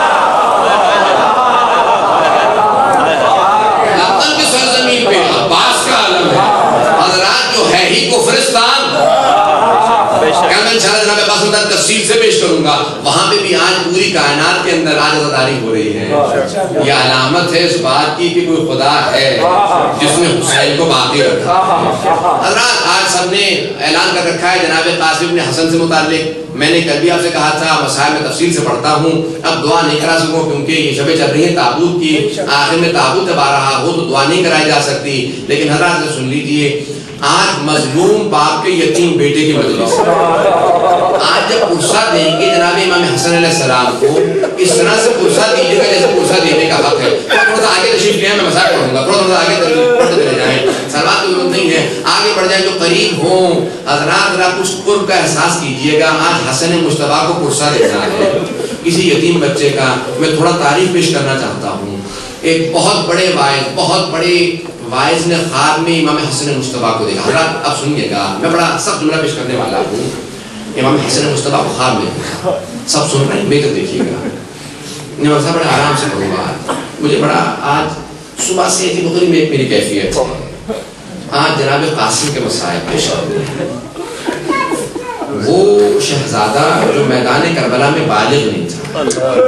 لندن کی سرزمین پہ عباس کا عالم ہے. حضرات جو ہے ہی کفرستان, میں انشاءاللہ جناب عباس اندر تفصیل سے پیش کروں گا, وہاں پہ بھی آج پوری کائنات کے اندر آج عزاداری ہو رہی ہے. یہ علامت ہے اس بات کی کہ کوئی خدا ہے جس نے حسین کو باقی رکھا. حضرات آج سب نے اعلان کر رکھا ہے جناب قاسم بن حسن سے متعلق. میں نے کل بھی آپ سے کہا تھا مسائل میں تفصیل سے پڑھتا ہوں, اب دعا نہیں کرا سکوں کیونکہ یہ شبیں چل رہی ہیں تابوت کی, آخر میں تابوت جب آ رہا ہو تو دعا نہیں کرائی جا سکتی. لیکن حضرات سے سن لیجئے, آج مظلوم باپ کے یتیم بیٹے کی مجلس, آج جب پرسہ دیں گے جناب امام حسن علیہ السلام کو, اس طرح سے پرسہ دیجیے گا جیسے پرسہ دینے کا حق ہے. تھوڑا سا آگے تشریف لیں, میں مسائل پڑھوں گا, تھوڑا سا آگے پڑھتے چلے جائیں, سلوات کی ضرورت نہیں ہے, آگے بڑھ جائیں جو قریب ہوں. حضرات ذرا کچھ قرب کا احساس کیجیے گا. آج حسن مصطفیٰ کو پرسہ دینا ہے کسی یتیم بچے کا. میں تھوڑا تعریف پیش کرنا چاہتا ہوں. ایک بہت بڑے وائز, بہت بڑے وائز نے خواب میں امام حسن مصطفیٰ کو دیکھا. حضرات اب سنیے گا, میں بڑا سخت جملہ پیش کرنے والا ہوں. امام حسن مصطفیٰ کو خواب میں دیکھا, سب سن رہے ہیں, میرے دیکھیے گا. امام صاحب بڑے آرام سے کروں گا, مجھے بڑا آج صبح سے عجیب و غریب ایک میری کیفیت ہے. آج جناب قاسم کے مسائل پیش کرتے ہیں. وہ شہزادہ جو میدان کربلا میں بالغ نہیں تھا.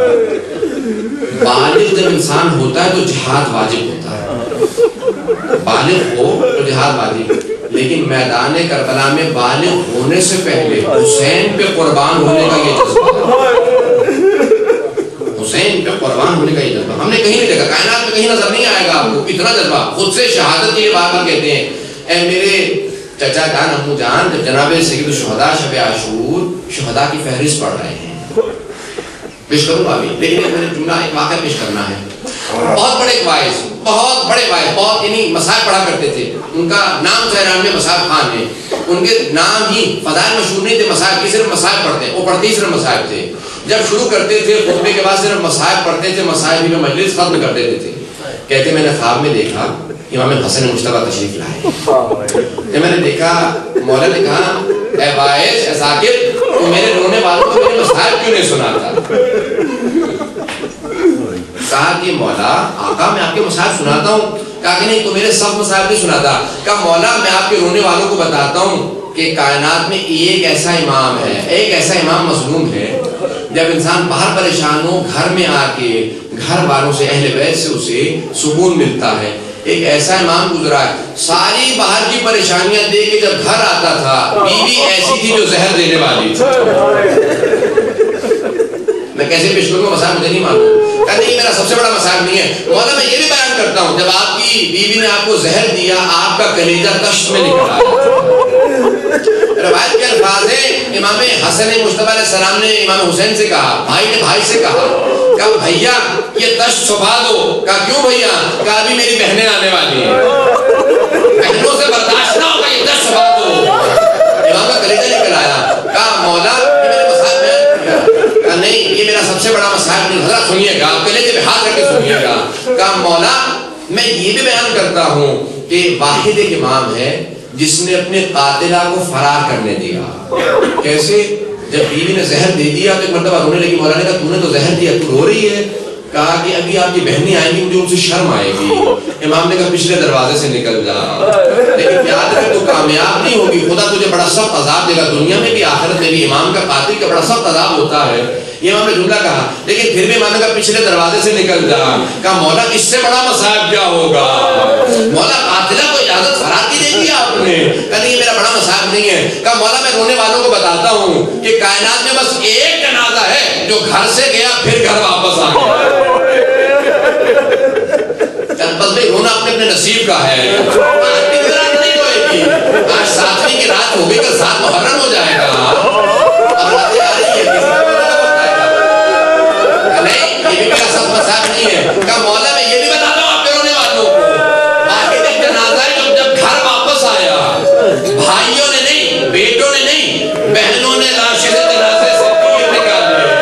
بالغ جب انسان ہوتا ہے تو جہاد واجب ہوتا ہے, بالغ ہو تو جہاد واجب, لیکن میدان کربلا میں بالغ ہونے سے پہلے حسین پہ قربان ہونے کا یہ جذبہ, حسین پہ قربان ہونے کا یہ جذبہ ہم نے کہیں نہیں دیکھا, کائنات میں کہیں نظر نہیں آئے گا آپ کو اتنا جذبہ. خود سے شہادت کے لیے بار بار کہتے ہیں اے میرے چچا جان امو جان, جب جناب سید الشہداء شب عاشور شہداء کی فہرست پڑھ رہے ہیں, پیش کروں ابھی, لیکن میں نے جملہ ایک واقعہ پیش کرنا ہے. بہت بڑے واعظ, بہت بڑے واعظ, بہت یعنی مصاحب پڑھا کرتے تھے. ان کا نام تہران میں مصاحب خان ہے, ان کے نام ہی فضائل مشہور نہیں تھے مصاحب کی, صرف مصاحب پڑھتے ہیں, وہ پڑھتے ہی صرف مصاحب تھے. جب شروع کرتے تھے خطبے کے بعد صرف مصاحب پڑھتے تھے, مصاحب ہی میں مجلس ختم کر دیتے تھے. کہتے میں نے خواب میں دیکھا امام حسن مجتبیٰ تشریف لائے. جب میں نے دیکھا مولا نے کہا اے باعث اے ذاکر, تو میرے رونے والوں کو میرے مصاحب کیوں نہیں سناتا؟ کہا کہ مولا آقا میں آپ کے مصاحب سناتا ہوں. کہا کہ نہیں تو میرے سب مصاحب نہیں سناتا. کہا مولا میں آپ کے رونے والوں کو بتاتا ہوں کہ کائنات میں ایک ایسا امام ہے, ایک ایسا امام مظلوم ہے, جب انسان باہر پریشان ہو گھر میں آ کے گھر والوں سے اہل بیت سے اسے سکون ملتا ہے. ایک ایسا امام گزرا ہے, ساری باہر کی پریشانیاں دے کے جب گھر آتا تھا بیوی ایسی تھی جو زہر دینے والی تھی. میں کیسے پیش کروں گا, مسائل مجھے نہیں معلوم. کہا نہیں میرا سب سے بڑا مسائل نہیں ہے مولا, میں یہ بھی بیان کرتا ہوں جب آپ کی بیوی نے آپ کو زہر دیا آپ کا کلیجہ کشت میں نکل آیا. روایت کے الفاظ ہیں امام حسن مجتبیٰ علیہ السلام نے امام حسین سے کہا, بھائی نے بھائی سے کہا بھیا یہ تشت چھپا دو. کہا کیوں بھیا؟ کہا ابھی میری بہنیں آنے والی ہیں, بہنوں سے برداشت نہ ہوگا, یہ تشت چھپا دو. امام کا کلیجہ نکل آیا. کہا مولا یہ میرے مصاحب میں, کہا نہیں یہ میرا سب سے بڑا مصاحب نہیں, حضرت سنیے گا, کلیجے پہ ہاتھ رکھ کے سنیے گا. کہا مولا میں یہ بھی بیان کرتا ہوں کہ واحد ایک امام ہے جس نے اپنے قاتلہ کو فرار کرنے دیا. کیسے؟ جب بیوی نے زہر دے دیا تو ایک مرتبہ رونے لگی. مولا نے کہا تو نے تو زہر دیا, تو رو رہی ہے؟ کہا کہ ابھی آپ کی بہنیں آئیں گی, مجھے ان سے شرم آئے گی. امام نے کہا پچھلے دروازے سے نکل جا, لیکن یاد رکھ تو کامیاب نہیں ہوگی, خدا تجھے بڑا سخت عذاب دے گا دنیا میں بھی آخرت میں بھی. امام کا قاتل کا بڑا سخت عذاب ہوتا ہے. یہ امام نے جملہ کہا, لیکن پھر بھی امام نے کہا پچھلے دروازے سے نکل جا. کہا مولا اس سے بڑا مصائب کیا ہوگا؟ مولا قاتلہ کو اجازت فرار کی دے دی آپ نے. کہا نہیں یہ میرا بڑا مصائب نہیں ہے. کہا مولا میں رونے والوں کو بتاتا ہوں کہ کائنات میں بس ایک جنازہ ہے جو گھر سے گیا پھر گھر واپس آ گیا. بس بھائی رونا اپنے اپنے نصیب کا ہے. آج ساتویں کی رات ہوگی کہ سات محرم ہو جائے گا. اب راتیں آ رہی ہے, نہیں یہ بھی میرا سب مصائب نہیں ہے. کہا مولا میں یہ بھی بتا دوں آپ کے رونے والوں کو, واحد ایک جنازہ ہے جب گھر واپس آیا, بھائیوں نے نہیں, بیٹوں نے نہیں, بہنوں نے لاشیں سے جنازے سے پیر نکال لیے.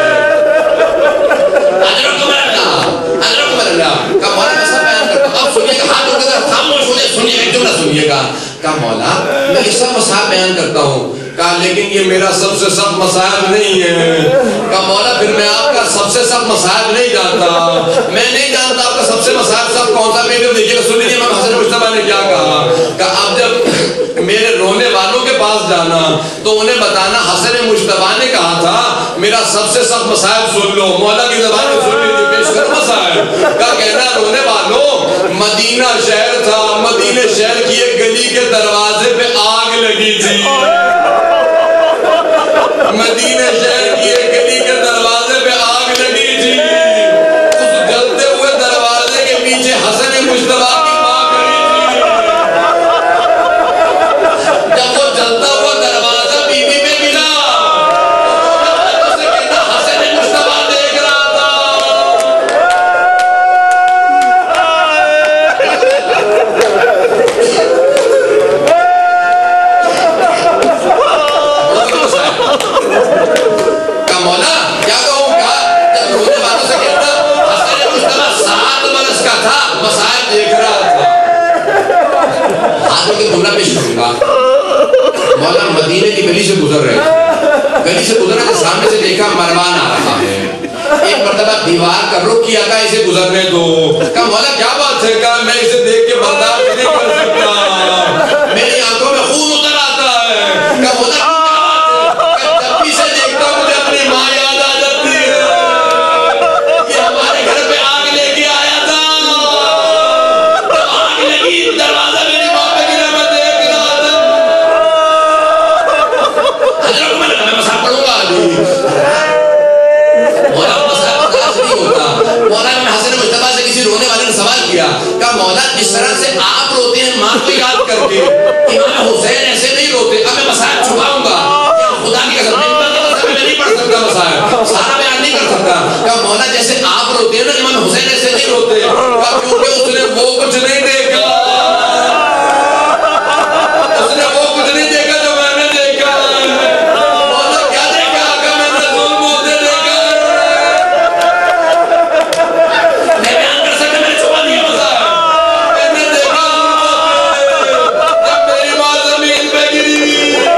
اجرکم اللہ, اجرکم اللہ. کہا مولا میں سب بیان کرتا ہوں, اب سنیے گا, ہاتھ اٹھ کر خاموش ہو جائے, سنیے ایک جملہ سنیے گا. کہا مولا میں یہ سب مصائب بیان کرتا ہوں. کہا لیکن یہ میرا سب سے سخت مصائب نہیں ہے. کہا مولا پھر میں آپ کا سب سے سخت مصائب نہیں جانتا, میں نہیں جانتا آپ کا سب سے مصائب سب کون سا. پیٹ دیکھیے گا, سن لیجیے امام حسن مجتبیٰ نے کیا کہا. کہا اب جب میرے رونے والوں کے پاس جانا تو انہیں بتانا حسن مجتبیٰ نے کہا تھا میرا سب سے سخت مصائب سن لو. مولا کی زبان میں سن لیجیے, پیش کر مصائب. کہا کہنا رونے والوں مدینہ شہر تھا, مدینہ شہر کی ایک گلی کے دروازے پہ آگ لگی تھی. مدینہ شہر کی ایک گلی کے دروازے پہ آگ لگی تھی. اس جلتے ہوئے دروازے کے پیچھے حسن مجتبیٰ کی ماں کھڑی تھی. جب وہ جلتا ہوا دروازہ بیوی پہ گرا تو اسے کہنا حسن مجتبیٰ دیکھ رہا تھا. مولا کیا کہوں گا, جب رونے والوں سے کہتا حسن مجتبیٰ 7 برس کا تھا, مصائب دیکھ رہا تھا. ہاتھ میں جملہ پیش کروں گا. مولا مدینے کی گلی سے گزر رہے تھے, گلی سے گزر رہے تھے, سامنے سے دیکھا مروان آ رہا ہے. ایک مرتبہ دیوار کا رخ کیا, کہا اسے گزرنے دو. کہا مولا کیا بات ہے؟ کہا میں اسے دیکھ کے برداشت نہیں کر سکتا, میری آنکھوں میں خون اتر آتا ہے. کہا مولا کیا بات ہے؟ کیا، کہا مولا جس طرح سے آپ روتے ہیں ماں کو یاد کر کے، امام حسین ایسے نہیں روتے، اب میں مسائل چھپاؤں گا، خدا کی قسم میں نہیں پڑھ سکتا مسائل، سارا بیان نہیں کر سکتا، کہا مولا جیسے آپ روتے ہیں نا امام حسین ایسے نہیں روتے، کہا کیونکہ اس نے وہ کچھ نہیں دیکھا، اس نے وہ کچھ نہیں دیکھا جو میں نے دیکھا، مولا کیا دیکھا، کہا میں نے ظلم ہوتے دیکھا، میں بیان کر سکتا، میں نے چھپا دیا مسائل، میں نے دیکھا ظلم ہوتے، جب میری ماں زمین پہ گری،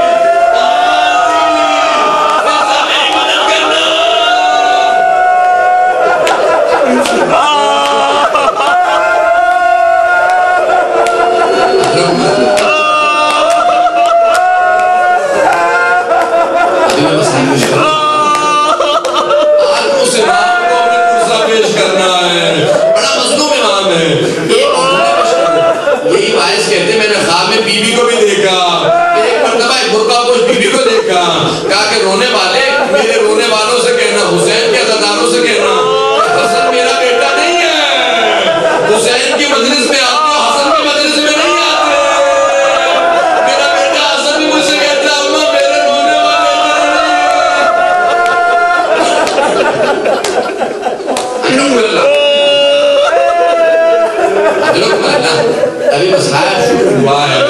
رونے والے میرے رونے والوں سے کہنا، حسین کے عزاداروں سے کہنا حسن میرا بیٹا نہیں ہے، حسین کی مجلس میں آتے ہو حسن کی مجلس میں نہیں آتے، میرا بیٹا حسن بھی مجھ سے کہتا اماں میرے رونے والے ابھی مسائل شروع ہوا ہے،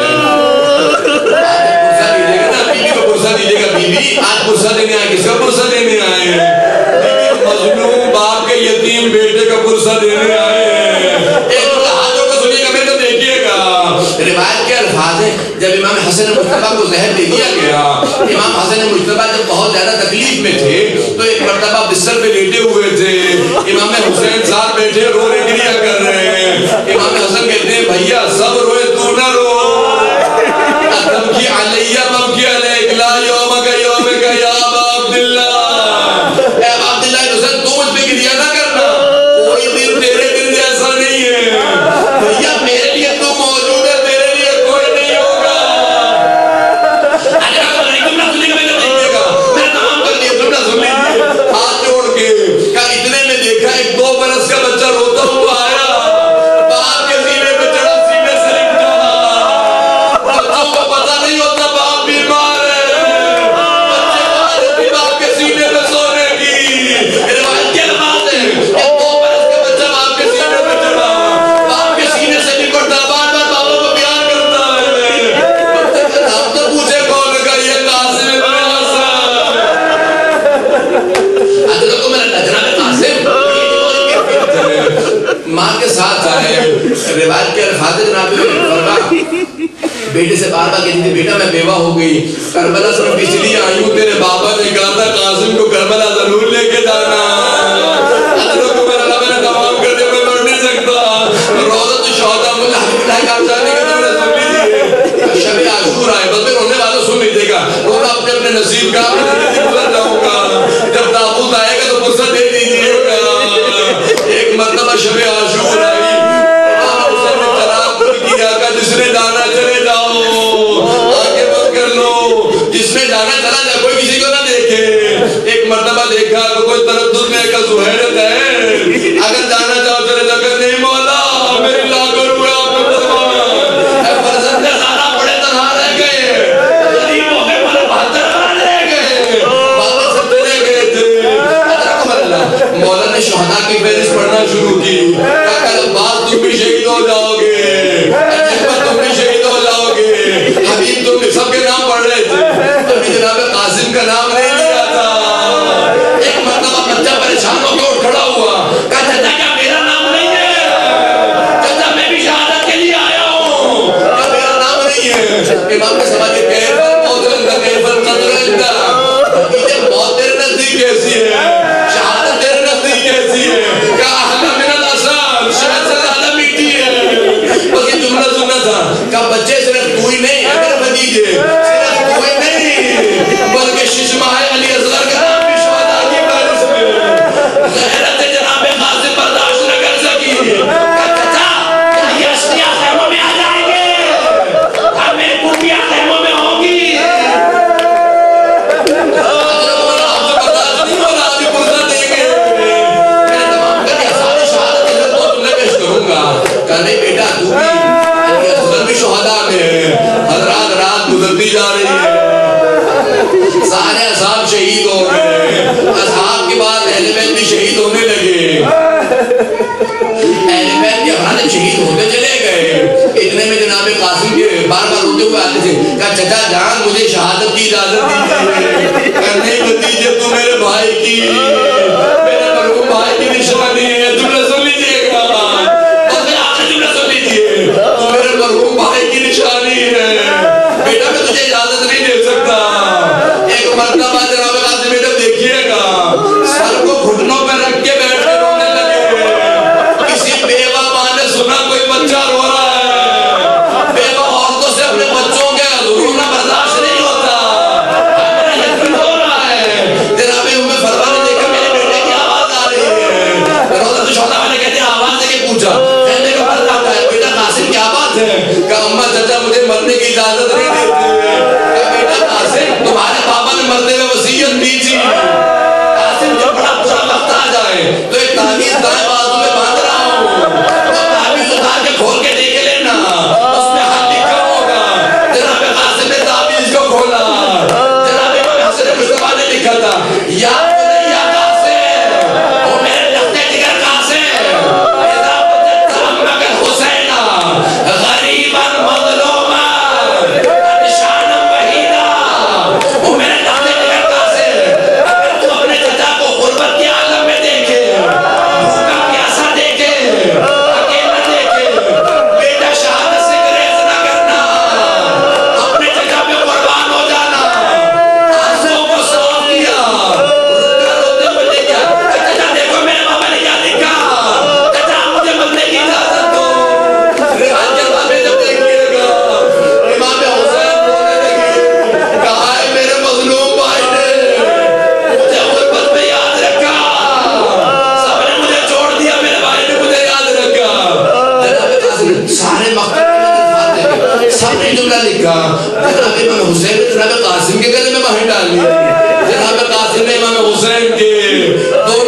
آج پرسہ دینے آئے، کس کا پرسہ دینے آئے ہیں؟ مظلوم باپ کے یتیم بیٹے کا پرسہ دینے آئے ہیں، ایک دو ہاتھوں کو سنیے گا میں تو دیکھئے گا، روایت کے الفاظ ہیں جب امام حسن مجتبیٰ کو زہر دے دیا گیا، امام حسن مجتبیٰ جب بہت زیادہ تکلیف میں تھے تو ایک مرتبہ بستر پہ لیٹے ہوئے تھے، امام حسین ساتھ بیٹھے رو رہے گریا کر رہے ہیں، امام حسن کہتے ہیں بھائیا سب روئے تو نہ رو، تبکی علیہ مبکی علیہ لا یومک یومک یا ابا عبداللہ، اے ابا عبداللہ حسین تو مجھ پہ گریا نہ کرنا، کوئی دن تیرے دن جیسا نہیں ہے، بھئیہ میرے لیے تو موجود ہے، تیرے لیے کوئی نہیں ہوگا، تم نہ سنیے گا میں نے دیکھئے گا، میں تمام کر لیا تم نہ سن لیجئے، ہاتھ جوڑ کے کہا اتنے میں دیکھا ایک 2 برس کا بچہ روتا ہوا آیا، باپ کے سینے پہ چڑھا سینے سے لکھا، بچوں کو پتہ نہیں ہوتا باپ بیمار ہے، بچے کو عادت بھی باپ کے سینے پہ سونے کی، روایت کے الفاظ ہیں، ایک 2 برس کا بچہ باپ کے سینے پہ چڑھا، باپ کے سینے سے لکھتا، بار بار بابا کو پیار کرتا ہے، بچے کا نام تو پوچھے کون کا یہ قاسم ابن حسن، حضرت عمر جناب قاسم ماں کے ساتھ آئے، روایت کے الفاظ جناب فرما بیٹے سے بار بار کہتی تھی بیٹا میں بیوہ ہو گئی، کربلا سے میں اس لیے آئی ہوں، تیرے بابا نے کہا تھا قاسم کو کربلا ضرور لے کے جانا، حضرت عمر اللہ میں نے تمام کر دیا میں مر نہیں سکتا، روزت شہداء ملہ حبیب اللہ کا جانے کا تم نے سن لیجئے، شب عاشور آئے بس میں رونے والوں سن لیجئے گا، رونا اپنے اپنے نصیب کا اپنے زندگی گزر جاؤں گا، جب تابوت آئے گا تو فرصت دے دیجئے گا، ایک مرتبہ شب عاشور آئی، امام حسین نے طلاق کیا کہ جس نے جانا چلے جاؤ، آگے بند کر لو، جس نے جانا چلا جائے کوئی کسی کو نہ دیکھے، ایک مرتبہ دیکھا تو کوئی تردد میں ایک زہیرت ہے، اگر جانا چاہو چلے جا کر نہیں مولا میری لاکھ روپے آپ کو فرمانا، اے فرزند سارا بڑے تنہا رہ گئے، غریب ہو گئے بڑے بہتر رہ گئے، بابا سب چلے گئے تھے، مولا نے شہداء کی فہرست پڑھنا شروع کی، کہا نہیں بیٹا تو بھی اصغر بھی شہداء میں ہے، حضرات رات گزرتی جا رہی ہے، سارے اصحاب شہید ہو گئے، اصحاب کے بعد اہل بیت بھی شہید ہونے لگے، اہل بیت کے افراد شہید ہوتے چلے گئے، اتنے میں جناب قاسم کے بار بار روتے ہوئے آتے تھے، کہا چچا جان مجھے شہادت کی اجازت دیجیے، کہا نہیں بھتیجے تو میرے بھائی کی میرے مرحوم بھائی کی نشانی ہے، تم نے سن لیجیے گا، بس میں آخر تم نے سن لیجیے، تو میرے مرحوم بھائی کی نشانی ہے، بیٹا میں تجھے اجازت نہیں دے سکتا، ایک مرتبہ جناب قاسم بیٹا دیکھیے گا، سر کو گھٹنوں پہ رکھ کے بیٹھ کے رونے لگے، کسی بیوہ ماں نے سنا کوئی بچہ رو رہا ہے، بیوہ عورتوں سے اپنے بچوں کے رونا برداشت نہیں ہوتا، میرا یتیم رو رہا ہے، جناب امّ فرما نے دیکھا میرے بیٹے کی آواز آ رہی ہے، روزہ تو شہداء میں نے کہتے ہیں آواز سے کے پوچھا، کہنے کا مرد آتا ہے بیٹا قاسم کیا بات ہے، کہا امّا چچا مجھے مرنے کی اجازت نہیں دیتے ہیں، کہا بیٹا قاسم تمہارے بابا نے مرنے میں وصیت دی تھی، قاسم جب بڑا برا وقت آ جائے تو ایک تعویذ دائیں بازو میں باندھ رہا ہوں، تو تعویذ اتار کے کھول کے دیکھ لینا، اس میں حق لکھا ہوگا، جناب قاسم نے تعویذ کو کھولا، جناب امام حسن مصطفیٰ نے لکھا تھا یا بنیا قاسم، وہ میرے لختے جگر قاسم، اذا وجدت عمک الحسین غریبا مظلوما نشانا وحیدا، وہ میرے لختے جگر قاسم، اگر تو اپنے چچا کو غربت کے عالم میں دیکھے، بھوکا پیاسا دیکھے، اکیلا دیکھے، بیٹا شہادت سے گریز نہ کرنا، اپنے چچا پہ قربان ہو جانا، آنسوں کو صاف کیا، روتے ہوئے دیکھا، چچا دیکھو میرے بابا نے کیا لکھا، چچا مجھے مرنے کی اجازت دو، روایت کے بعد میں جب دیکھیے گا امام حسین رونے لگے، کہا ہے میرے مظلوم بھائی نے مجھے غربت میں یاد رکھا، سب نے مجھے چھوڑ دیا، میرے بھائی نے مجھے یاد رکھا، جناب قاسم سارے مقتل میں سب نے جملہ لکھا، جناب امام حسین نے جناب قاسم کے گلے میں مہر ڈال لی، جناب قاسم نے امام حسین کے دو